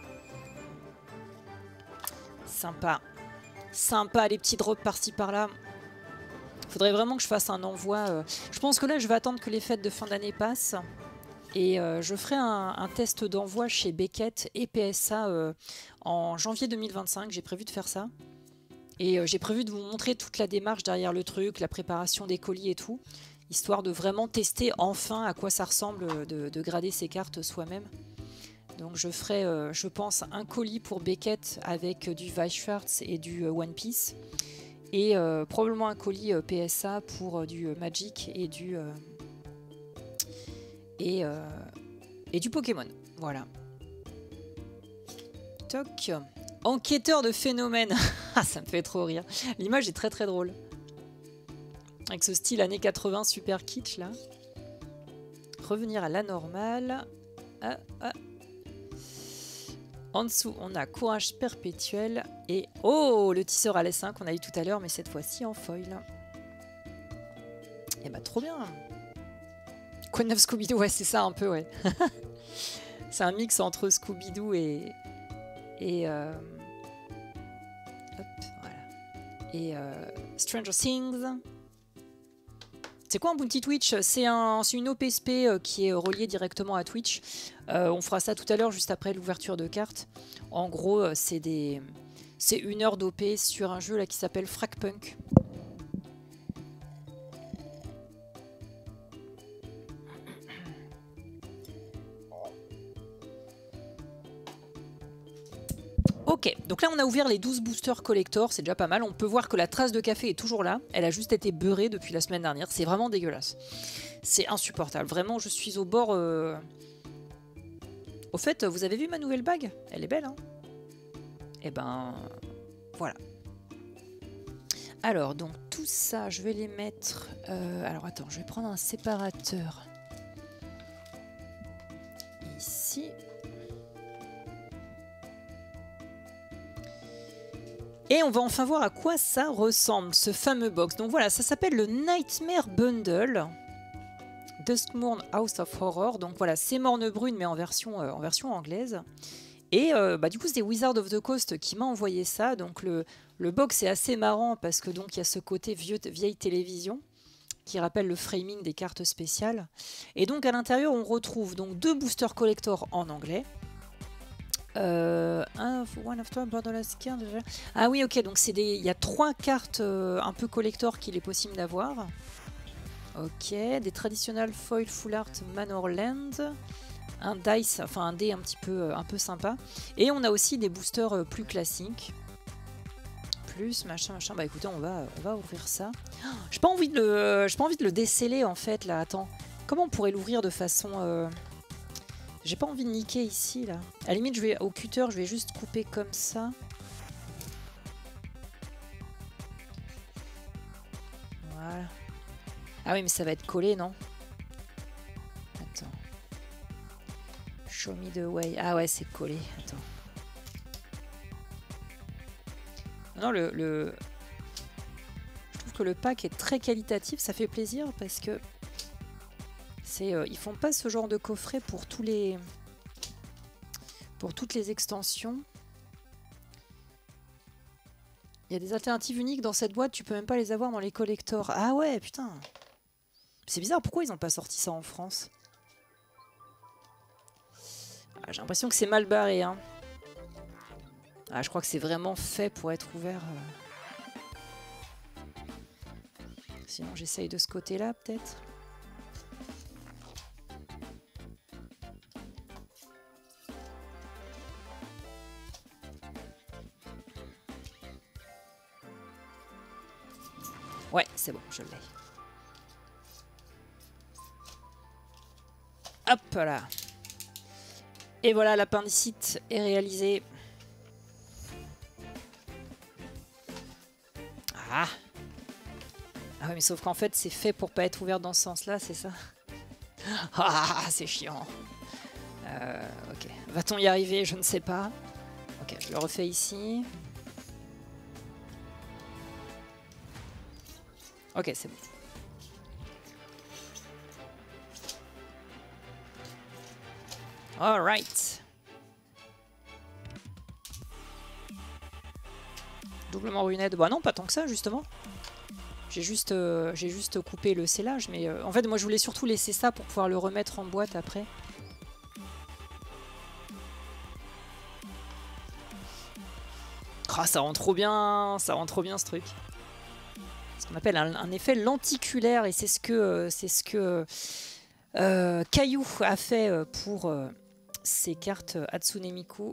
Sympa. Sympa les petits drops par-ci par-là. Faudrait vraiment que je fasse un envoi. Je pense que là je vais attendre que les fêtes de fin d'année passent. Et je ferai un test d'envoi chez Beckett et PSA en janvier 2025. J'ai prévu de faire ça. Et j'ai prévu de vous montrer toute la démarche derrière le truc, la préparation des colis et tout. Histoire de vraiment tester enfin à quoi ça ressemble de grader ces cartes soi-même. Donc je ferai, je pense, un colis pour Beckett avec du Weishwartz et du One Piece. Et probablement un colis PSA pour du Magic et du Pokémon. Voilà. Toc. Enquêteur de phénomènes. Ah, ça me fait trop rire. L'image est très très drôle. Avec ce style années 80 super kitsch là. Revenir à la normale. Ah, ah. En dessous, on a courage perpétuel. Et oh, le tisseur à l'S1 qu'on a eu tout à l'heure, mais cette fois-ci en foil. Et bah trop bien. Quoi de neuf Scooby-Doo? Ouais, c'est ça un peu, ouais. C'est un mix entre Scooby-Doo et hop, voilà. Et Stranger Things. C'est quoi un Bounty Twitch? C'est une OPSP qui est reliée directement à Twitch. On fera ça tout à l'heure, juste après l'ouverture de cartes. En gros, c'est 1 heure d'OP sur un jeu là, qui s'appelle Fragpunk. Ok, donc là on a ouvert les 12 boosters collector, c'est déjà pas mal. On peut voir que la trace de café est toujours là. Elle a juste été beurrée depuis la semaine dernière. C'est vraiment dégueulasse. C'est insupportable. Vraiment, je suis au bord... Au fait, vous avez vu ma nouvelle bague? Elle est belle, hein? Eh ben... Voilà. Alors, donc tout ça, je vais les mettre... alors attends, je vais prendre un séparateur. Ici... Et on va enfin voir à quoi ça ressemble, ce fameux box. Donc voilà, ça s'appelle le Nightmare Bundle. Duskmourn House of Horror. Donc voilà, c'est Morne Brune, mais en version anglaise. Et bah, du coup, c'est Wizard of the Coast qui m'a envoyé ça. Donc le box est assez marrant parce que donc il y a ce côté vieille télévision qui rappelle le framing des cartes spéciales. Et donc à l'intérieur, on retrouve donc 2 boosters collector en anglais. Ah oui, ok, donc il y a 3 cartes un peu collector qu'il est possible d'avoir. Ok, des traditional foil full art Manorland, un dice, enfin un dé un peu sympa, et on a aussi des boosters plus classiques. Plus machin. Bah écoutez, on va ouvrir ça. J'ai pas envie de le déceler en fait là. Attends, comment on pourrait l'ouvrir de façon j'ai pas envie de niquer ici, là. À la limite, au cutter, je vais juste couper comme ça. Voilà. Ah oui, mais ça va être collé, non? Attends. Show me the way. Ah ouais, c'est collé. Attends. Non, je trouve que le pack est très qualitatif. Ça fait plaisir parce que... ils font pas ce genre de coffret pour toutes les extensions. Il y a des alternatives uniques dans cette boîte, tu peux même pas les avoir dans les collectors. Ah ouais, putain. C'est bizarre, pourquoi ils n'ont pas sorti ça en France? Ah, j'ai l'impression que c'est mal barré, hein. Ah, je crois que c'est vraiment fait pour être ouvert. Sinon, j'essaye de ce côté-là, peut-être. Ouais, c'est bon, je l'ai. Hop là. Et voilà, l'appendicite est réalisé. Ah. Ah oui, mais sauf qu'en fait, c'est fait pour pas être ouvert dans ce sens-là, c'est ça? Ah, c'est chiant. Ok. Va-t-on y arriver? Je ne sais pas. Ok, je le refais ici. Ok, c'est bon. All right. Doublement runette. Bah non, pas tant que ça, justement. J'ai juste coupé le scellage, mais en fait, moi, je voulais surtout laisser ça pour pouvoir le remettre en boîte après. Oh, ça rend trop bien ce truc. Ce qu'on appelle un effet lenticulaire, et c'est ce que Caillou a fait pour ses cartes Hatsune Miku.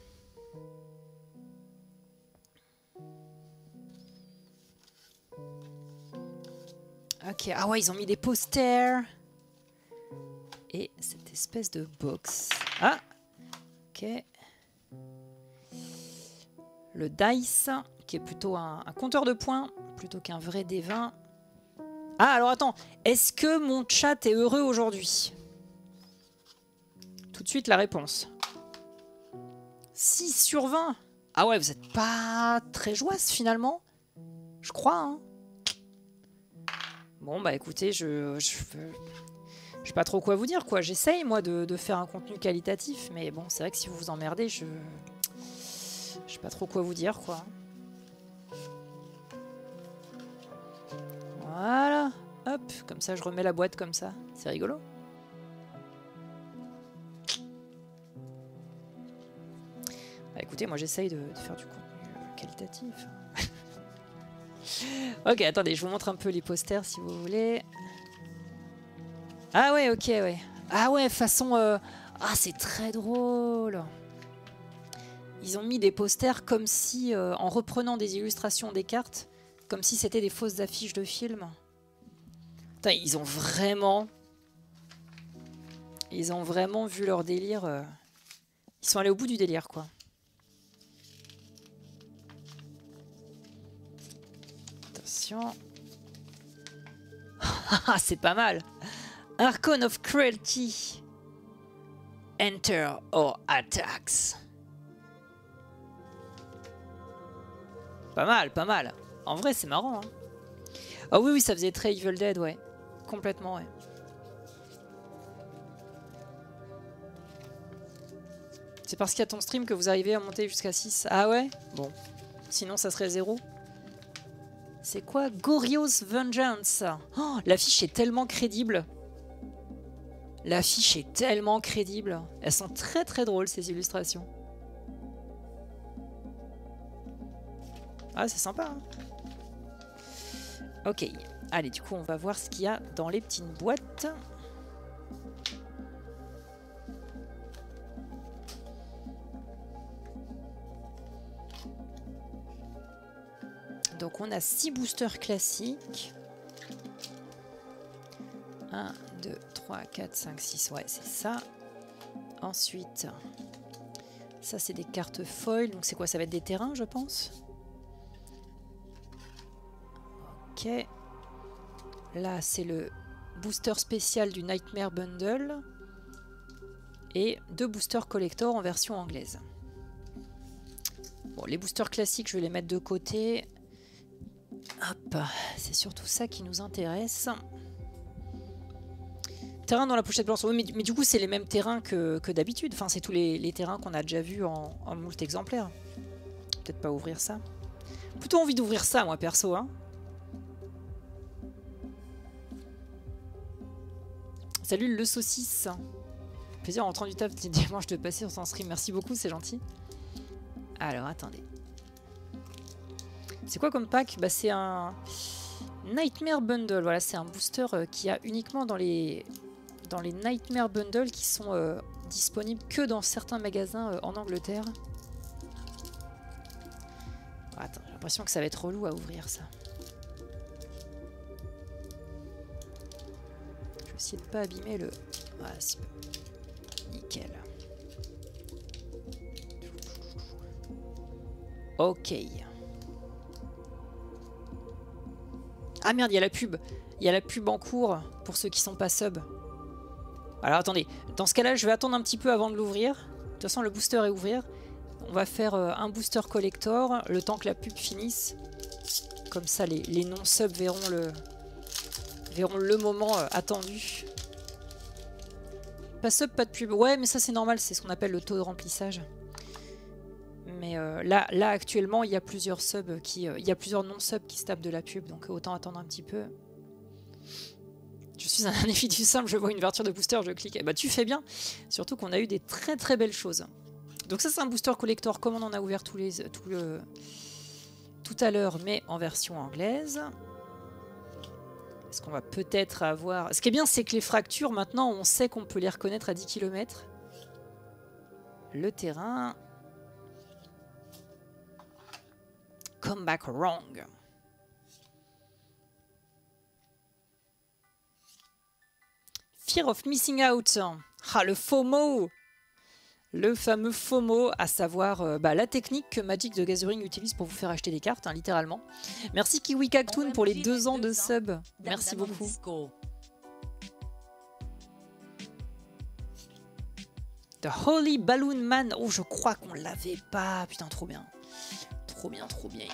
Ok, ah ouais, ils ont mis des posters. Et cette espèce de box. Ah, ok. Le dice, qui est plutôt un compteur de points, plutôt qu'un vrai D20. Ah, alors attends, est-ce que mon chat est heureux aujourd'hui? Tout de suite la réponse. 6 sur 20. Ah ouais, vous êtes pas très joyeuse finalement. Je crois, hein. Bon, bah écoutez, je sais pas trop quoi vous dire, quoi. J'essaye, moi, de faire un contenu qualitatif, mais bon, c'est vrai que si vous vous emmerdez, je sais pas trop quoi vous dire, quoi. Voilà. Hop, comme ça, je remets la boîte comme ça. C'est rigolo. Bah écoutez, moi, j'essaye de faire du contenu qualitatif. Ok, attendez, je vous montre un peu les posters, si vous voulez. Ah ouais, ok, ouais. Ah ouais, façon... Ah, c'est très drôle. Ils ont mis des posters comme si, en reprenant des illustrations des cartes, comme si c'était des fausses affiches de films. Putain, ils ont vraiment vu leur délire. Ils sont allés au bout du délire, quoi. Attention. C'est pas mal. Archon of Cruelty. Enter or attacks. Pas mal, pas mal. En vrai, c'est marrant. Hein. Ah oui, oui, ça faisait très Evil Dead, ouais. Complètement, ouais. C'est parce qu'il y a ton stream que vous arrivez à monter jusqu'à 6. Ah ouais? Bon. Sinon, ça serait 0. C'est quoi? Goryo's Vengeance. Oh, l'affiche est tellement crédible. L'affiche est tellement crédible. Elles sont très très drôles, ces illustrations. Ah, c'est sympa. Hein. Ok. Allez, du coup, on va voir ce qu'il y a dans les petites boîtes. Donc, on a 6 boosters classiques. 1, 2, 3, 4, 5, 6. Ouais, c'est ça. Ensuite, ça, c'est des cartes foil. Donc, c'est quoi? Ça va être des terrains, je pense. Ok. Là, c'est le booster spécial du Nightmare Bundle. Et 2 boosters collector en version anglaise. Bon, les boosters classiques, je vais les mettre de côté. Hop, c'est surtout ça qui nous intéresse. Terrain dans la pochette blanche. Oui, mais du coup, c'est les mêmes terrains que d'habitude. Enfin, c'est tous les terrains qu'on a déjà vus en moult exemplaires. Peut-être pas ouvrir ça. Plutôt envie d'ouvrir ça, moi, perso. Hein. Salut le saucisse. Plaisir en rentrant du taf dimanche de passer sur son stream. Merci beaucoup, c'est gentil. Alors, attendez. C'est quoi comme pack? Bah, c'est un Nightmare Bundle. Voilà, c'est un booster qui a uniquement dans les Nightmare Bundle qui sont disponibles que dans certains magasins en Angleterre. Attends, j'ai l'impression que ça va être relou à ouvrir ça. Je vais essayer de pas abîmer le... Voilà, c'est nickel. Ok. Ah merde, il y a la pub. Il y a la pub en cours pour ceux qui sont pas sub. Alors attendez, dans ce cas-là, je vais attendre un petit peu avant de l'ouvrir. De toute façon, le booster est ouvert. On va faire un booster collector le temps que la pub finisse. Comme ça, les non-subs verront le moment attendu. Pas sub, pas de pub. Ouais, mais ça c'est normal, c'est ce qu'on appelle le taux de remplissage. Mais là actuellement, il y a plusieurs subs il y a plusieurs non-subs qui se tapent de la pub, donc autant attendre un petit peu. Je suis un individu simple, je vois une ouverture de booster, je clique. Bah tu fais bien, surtout qu'on a eu des très très belles choses. Donc ça c'est un booster collector comme on en a ouvert tout à l'heure, mais en version anglaise. Est-ce qu'on va peut-être avoir... Ce qui est bien, c'est que les fractures, maintenant, on sait qu'on peut les reconnaître à 10 km. Le terrain... Come back wrong. Fear of missing out. Ah, le FOMO. Le fameux FOMO, à savoir la technique que Magic the Gathering utilise pour vous faire acheter des cartes, hein, littéralement. Merci Kiwi Cactoon pour les 2 ans de sub. Merci beaucoup. The Holy Balloon Man. Oh, je crois qu'on l'avait pas. Putain, trop bien. Trop bien, trop bien.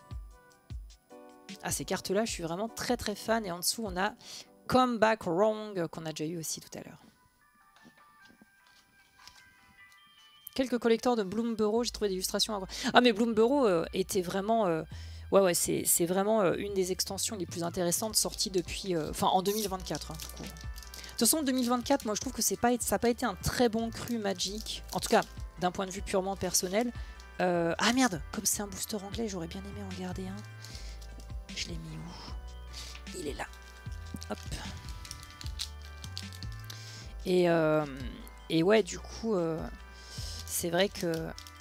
Ah, ces cartes-là, je suis vraiment très très fan. Et en dessous, on a Come Back Wrong, qu'on a déjà eu aussi tout à l'heure. Quelques collecteurs de Bloomborough, j'ai trouvé des illustrations. Ah, mais Bloomborough était vraiment... ouais, c'est vraiment une des extensions les plus intéressantes sorties depuis... Enfin, en 2024, hein, tout court. De toute façon, 2024, moi, je trouve que ça n'a pas été un très bon cru Magic. En tout cas, d'un point de vue purement personnel. Ah merde, comme c'est un booster anglais, j'aurais bien aimé en garder un. Je l'ai mis où? Il est là. Hop. Et ouais, du coup... c'est vrai que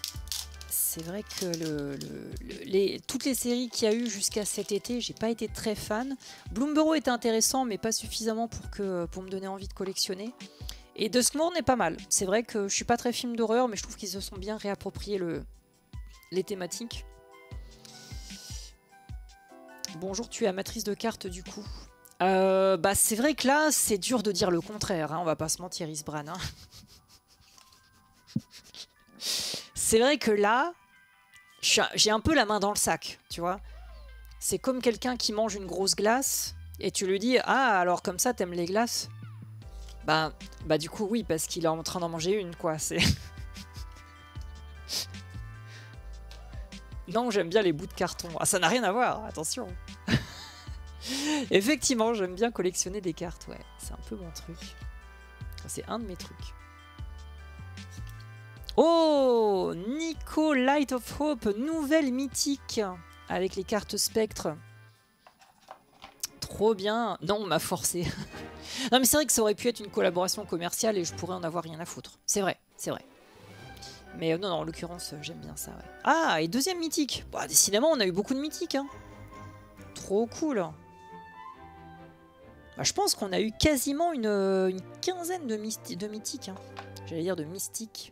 toutes les séries qu'il y a eu jusqu'à cet été, j'ai pas été très fan. Bloomborough était intéressant, mais pas suffisamment pour me donner envie de collectionner. Et Duskmourn est pas mal. C'est vrai que je suis pas très film d'horreur, mais je trouve qu'ils se sont bien réappropriés les thématiques. Bonjour, tu es amatrice de cartes du coup. C'est vrai que là, c'est dur de dire le contraire, hein, on va pas se mentir, Isbran. Hein. C'est vrai que là, j'ai un peu la main dans le sac, tu vois. C'est comme quelqu'un qui mange une grosse glace et tu lui dis « Ah, alors comme ça, t'aimes les glaces ?» Bah du coup, oui, parce qu'il est en train d'en manger une, quoi. Non, j'aime bien les bouts de carton. Ah, ça n'a rien à voir, attention. Effectivement, j'aime bien collectionner des cartes, ouais. C'est un peu mon truc. C'est un de mes trucs. Oh, Nico Light of Hope, nouvelle mythique avec les cartes spectres. Trop bien. Non, on m'a forcé. Non, mais c'est vrai que ça aurait pu être une collaboration commerciale et je pourrais en avoir rien à foutre. C'est vrai, c'est vrai. Mais non, en l'occurrence, j'aime bien ça. Ouais. Ah, et deuxième mythique. Bah, décidément, on a eu beaucoup de mythiques. Hein. Trop cool. Bah, je pense qu'on a eu quasiment une quinzaine de mythiques. Hein. J'allais dire de mystiques.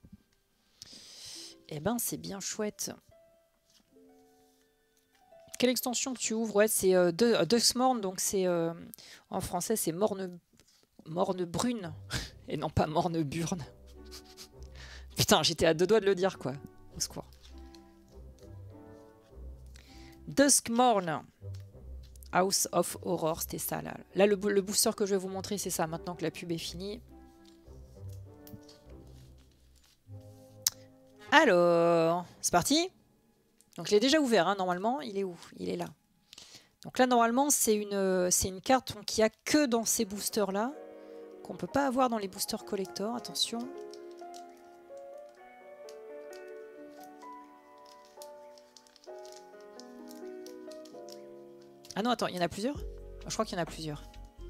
Eh ben, c'est bien chouette. Quelle extension que tu ouvres? Ouais, c'est Duskmourn, donc c'est en français c'est Morne Brune et non pas Morne Burne. Putain, j'étais à 2 doigts de le dire quoi. Au secours. Duskmourn, House of Horror, c'était ça là. Là le booster que je vais vous montrer, c'est ça. Maintenant que la pub est finie. Alors, c'est parti. Donc il est déjà ouvert, hein, normalement. Il est où? Il est là. Donc là, normalement, c'est une carte qu'il n'y a que dans ces boosters-là, qu'on ne peut pas avoir dans les boosters collector. Attention. Ah non, attends, il y en a plusieurs? Je crois qu'il y en a plusieurs.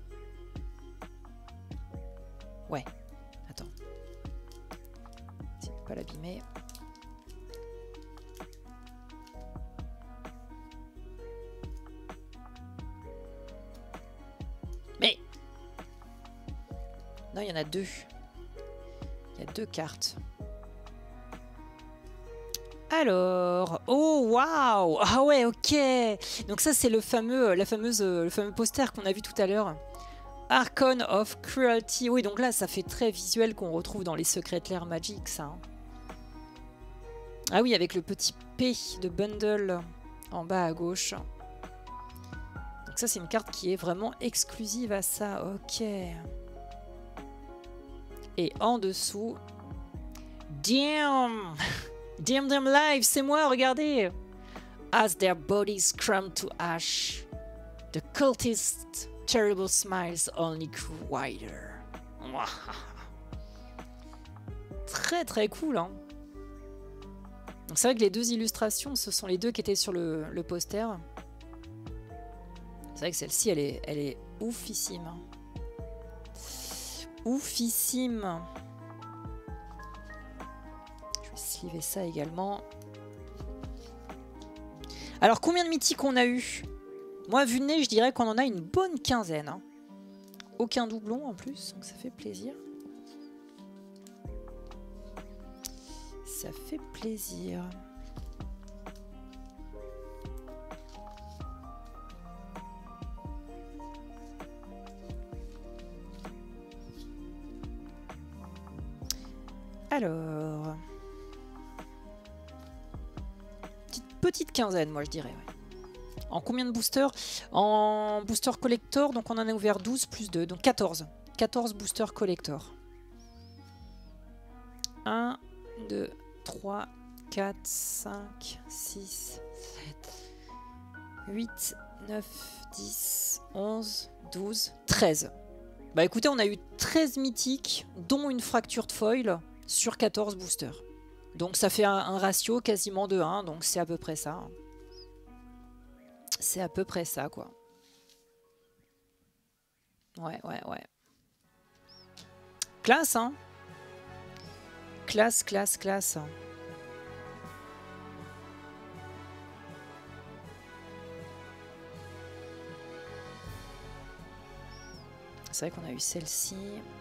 Ouais. Attends. C'est pas l'abîmer. Mais non, il y en a 2. Il y a 2 cartes. Alors, oh waouh, ah ouais, ok. Donc ça c'est le fameux poster qu'on a vu tout à l'heure. Archon of Cruelty. Oui, donc là ça fait très visuel qu'on retrouve dans les Secret Lair Magic, ça. Hein. Ah oui, avec le petit P de bundle en bas à gauche. Donc ça c'est une carte qui est vraiment exclusive à ça, ok. Et en dessous, damn, damn live, c'est moi, regardez. As their bodies crumble to ash, the cultists' terrible smiles only grew wider. Très très cool, hein. Donc c'est vrai que les 2 illustrations, ce sont les 2 qui étaient sur le poster. C'est vrai que celle-ci, elle est oufissime. Hein. Oufissime. Je vais sliver ça également. Alors, combien de mythiques on a eu? Moi, vu de nez, je dirais qu'on en a une bonne quinzaine. Hein. Aucun doublon en plus, donc ça fait plaisir. Ça fait plaisir. Alors... Petite quinzaine, moi je dirais. Ouais. En combien de boosters? En booster collector, donc on en a ouvert 12 plus 2, donc 14. 14 boosters collector. 1, 2, 3, 4, 5, 6, 7, 8, 9, 10, 11, 12, 13. Bah écoutez, on a eu 13 mythiques, dont une fracture de foil sur 14 boosters. Donc ça fait un ratio quasiment de 1, donc c'est à peu près ça. C'est à peu près ça, quoi. Ouais. Classe, hein? Classe. C'est vrai qu'on a eu celle-ci.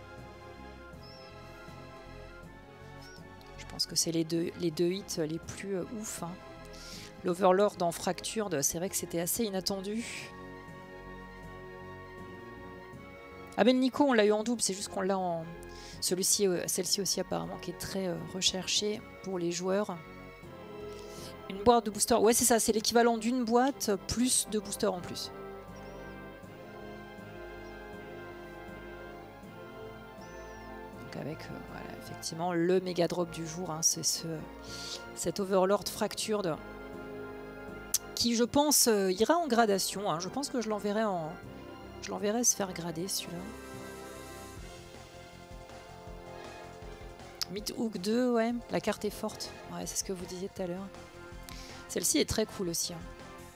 Je pense que c'est les deux hits les plus ouf. Hein. L'Overlord en Fractured, c'est vrai que c'était assez inattendu. Ah ben Nico, on l'a eu en double, c'est juste qu'on l'a en... Celle-ci aussi apparemment qui est très recherchée pour les joueurs. Une boîte de booster, ouais c'est ça, c'est l'équivalent d'une boîte plus de boosters en plus. Donc avec, voilà, effectivement, le méga drop du jour, hein, c'est cet Overlord Fractured qui, je pense, ira en gradation. Hein. Je pense que je l'enverrai se faire grader celui-là. Meathook 2, ouais, la carte est forte. Ouais, c'est ce que vous disiez tout à l'heure. Celle-ci est très cool aussi. Hein.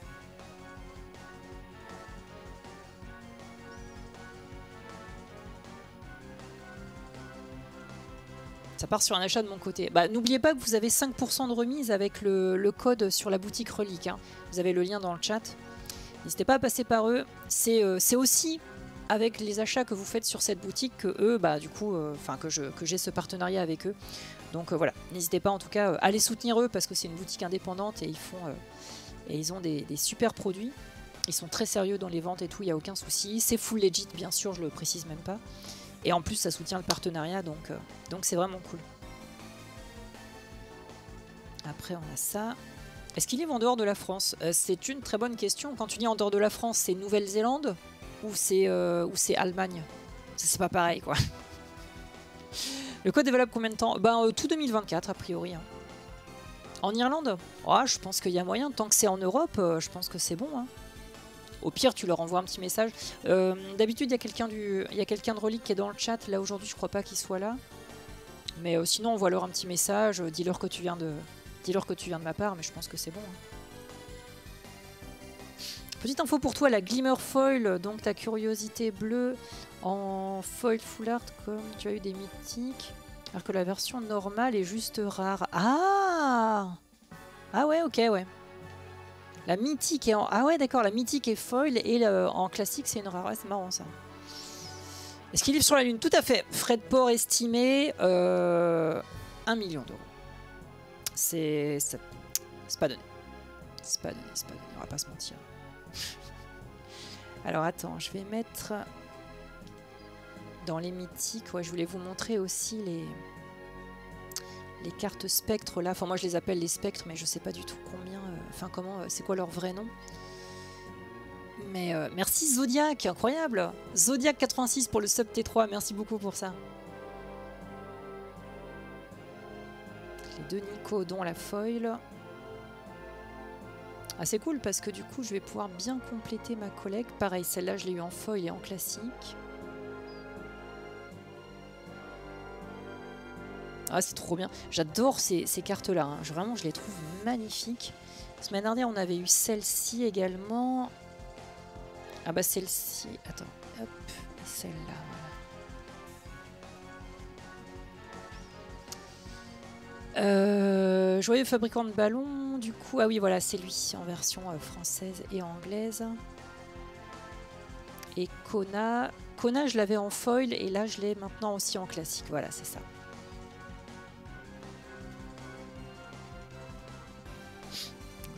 Ça part sur un achat de mon côté. Bah, n'oubliez pas que vous avez 5% de remise avec le code sur la boutique Relique. Hein. Vous avez le lien dans le chat. N'hésitez pas à passer par eux. C'est aussi avec les achats que vous faites sur cette boutique que eux, bah, du coup, que j'ai ce partenariat avec eux. Donc voilà, n'hésitez pas en tout cas à les soutenir eux parce que c'est une boutique indépendante et ils ont des super produits. Ils sont très sérieux dans les ventes et tout, il n'y a aucun souci. C'est full legit, bien sûr, je le précise même pas. Et en plus, ça soutient le partenariat, donc c'est vraiment cool. Après, on a ça. Est-ce qu'il livre en dehors de la France? C'est une très bonne question. Quand tu dis en dehors de la France, c'est Nouvelle-Zélande ou c'est Allemagne? C'est pas pareil, quoi. Le code développe combien de temps? Tout 2024, a priori. Hein. En Irlande? Oh, je pense qu'il y a moyen. Tant que c'est en Europe, je pense que c'est bon. Hein. Au pire, tu leur envoies un petit message. D'habitude, il y a quelqu'un de Relique qui est dans le chat. Là, aujourd'hui, je crois pas qu'il soit là. Mais sinon, envoie-leur un petit message. Dis-leur que tu viens de ma part. Mais je pense que c'est bon. Hein. Petite info pour toi, la Glimmer Foil. Donc, ta curiosité bleue en foil full art, comme tu as eu des mythiques. Alors que la version normale est juste rare. Ah ouais, ok, ouais. La mythique est en... Ah ouais, d'accord, la mythique est foil et en classique, c'est une rare. Ouais, c'est marrant, ça. Est-ce qu'il livre sur la Lune? Tout à fait. Frais de port estimé 1 million d'euros. C'est pas donné. C'est pas donné, on va pas se mentir. Alors, attends, je vais mettre... Dans les mythiques, ouais, je voulais vous montrer aussi les cartes spectres là. Enfin, moi je les appelle les spectres, mais je sais pas du tout combien. C'est quoi leur vrai nom. Mais merci Zodiac, incroyable. Zodiac 86 pour le sub T3, merci beaucoup pour ça. Les deux Nico, dont la foil. Ah, c'est cool parce que du coup, je vais pouvoir bien compléter ma collecte. Pareil, celle-là, je l'ai eu en foil et en classique. Ah, c'est trop bien. J'adore ces cartes-là. Hein. Vraiment, je les trouve magnifiques. La semaine dernière, on avait eu celle-ci également. Ah bah celle-ci... Attends. Hop. Et celle-là, voilà. Joyeux fabricant de ballons. Du coup, ah oui, voilà, c'est lui. En version française et anglaise. Et Kona. Kona, je l'avais en foil. Et là, je l'ai maintenant aussi en classique. Voilà, c'est ça.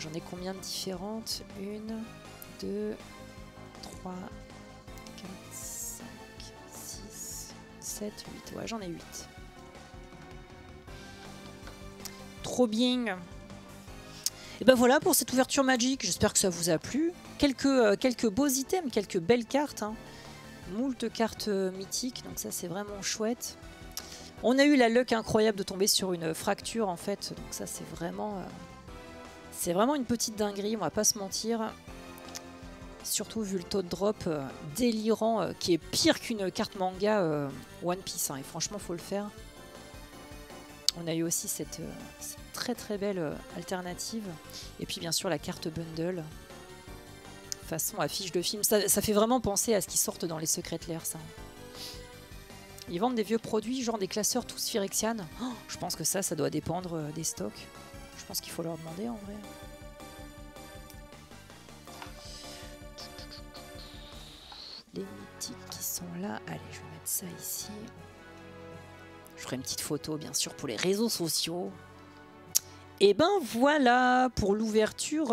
j'en ai combien de différentes? 1, 2, 3, 4, 5, 6, 7, 8. Ouais, j'en ai 8. Trop bien. Et ben voilà pour cette ouverture Magic. J'espère que ça vous a plu. Quelques beaux items, quelques belles cartes. Hein. Moult cartes mythiques, donc ça c'est vraiment chouette. On a eu la luck incroyable de tomber sur une fracture en fait, donc ça c'est vraiment une petite dinguerie, on va pas se mentir. Surtout vu le taux de drop délirant qui est pire qu'une carte manga One Piece, hein, et franchement faut le faire. On a eu aussi cette très très belle alternative, et puis bien sûr la carte bundle. Façon affiche de film, ça fait vraiment penser à ce qui sortent dans les Secret Lair, ça. Ils vendent des vieux produits, genre des classeurs tous Phyrexian. Oh, je pense que ça doit dépendre des stocks. Je pense qu'il faut leur demander en vrai. Les mythiques qui sont là. Allez, je vais mettre ça ici. Je ferai une petite photo, bien sûr, pour les réseaux sociaux. Et ben voilà, pour l'ouverture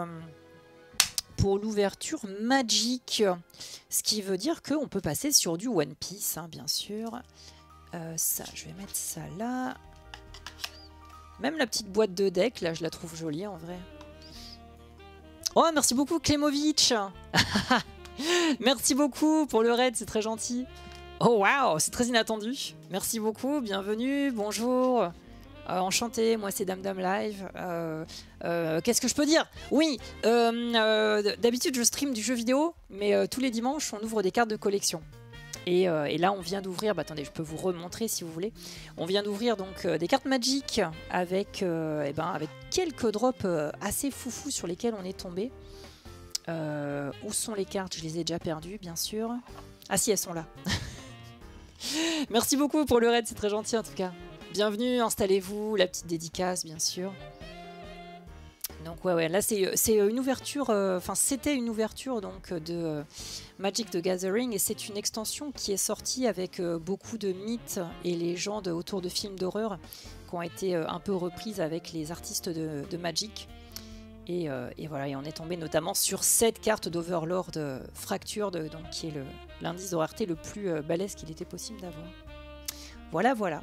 Magic. Ce qui veut dire qu'on peut passer sur du One Piece, hein, bien sûr. Ça, je vais mettre ça là. Même la petite boîte de deck, là, je la trouve jolie en vrai. Oh, merci beaucoup Klemovic. Merci beaucoup pour le raid, c'est très gentil. Oh waouh, c'est très inattendu. Merci beaucoup, bienvenue, bonjour. Enchanté, moi c'est Dame Dame Live. Qu'est-ce que je peux dire? Oui, d'habitude je stream du jeu vidéo, mais tous les dimanches on ouvre des cartes de collection. Et là on vient d'ouvrir, bah, attendez, je peux vous remontrer si vous voulez. On vient d'ouvrir donc des cartes Magic avec quelques drops assez foufous sur lesquels on est tombé. Où sont les cartes? Je les ai déjà perdues, bien sûr. Ah si, elles sont là. Merci beaucoup pour le raid, c'est très gentil en tout cas. Bienvenue, installez-vous, la petite dédicace bien sûr. Donc ouais, là c'est une ouverture, c'était une ouverture donc de Magic the Gathering, et c'est une extension qui est sortie avec beaucoup de mythes et légendes autour de films d'horreur qui ont été un peu reprises avec les artistes de Magic. Et voilà, et on est tombé notamment sur cette carte d'Overlord Fractured, donc qui est l'indice de rareté le plus balèze qu'il était possible d'avoir. Voilà.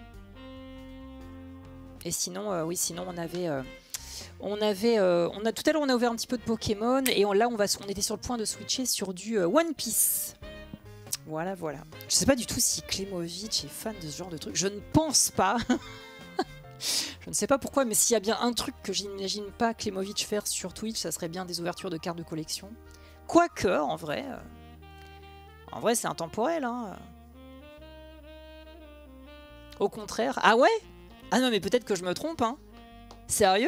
Et sinon, oui, sinon tout à l'heure on a ouvert un petit peu de Pokémon, et là on était sur le point de switcher sur du One Piece. Voilà. Je sais pas du tout si Klemovic est fan de ce genre de truc. Je ne pense pas. Je ne sais pas pourquoi, mais s'il y a bien un truc que j'imagine pas Klemovic faire sur Twitch, ça serait bien des ouvertures de cartes de collection. Quoique, en vrai c'est intemporel, hein. Au contraire. Ah ouais? Ah non, mais peut-être que je me trompe, hein. Sérieux?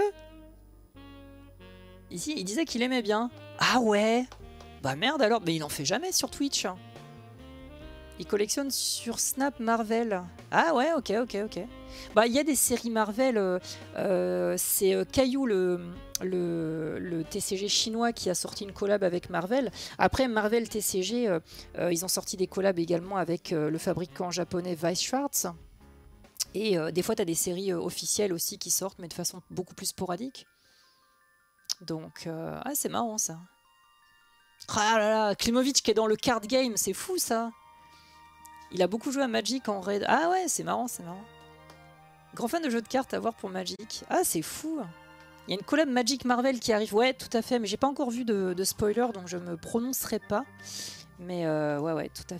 Ici, il disait qu'il aimait bien. Ah ouais? Bah merde alors, mais il en fait jamais sur Twitch. Il collectionne sur Snap Marvel. Ah ouais, ok. Bah il y a des séries Marvel, c'est Caillou le TCG chinois qui a sorti une collab avec Marvel. Après Marvel TCG, ils ont sorti des collabs également avec le fabricant japonais Weiss Schwarz. Et des fois tu as des séries officielles aussi qui sortent, mais de façon beaucoup plus sporadique. Donc c'est marrant ça. Ah là là, Klemovic qui est dans le card game, c'est fou ça. Il a beaucoup joué à Magic en raid. Ah ouais, c'est marrant. Grand fan de jeux de cartes à voir pour Magic. Ah, c'est fou. Il y a une collab Magic Marvel qui arrive. Ouais, tout à fait. Mais j'ai pas encore vu de spoiler, donc je me prononcerai pas. Mais ouais, tout à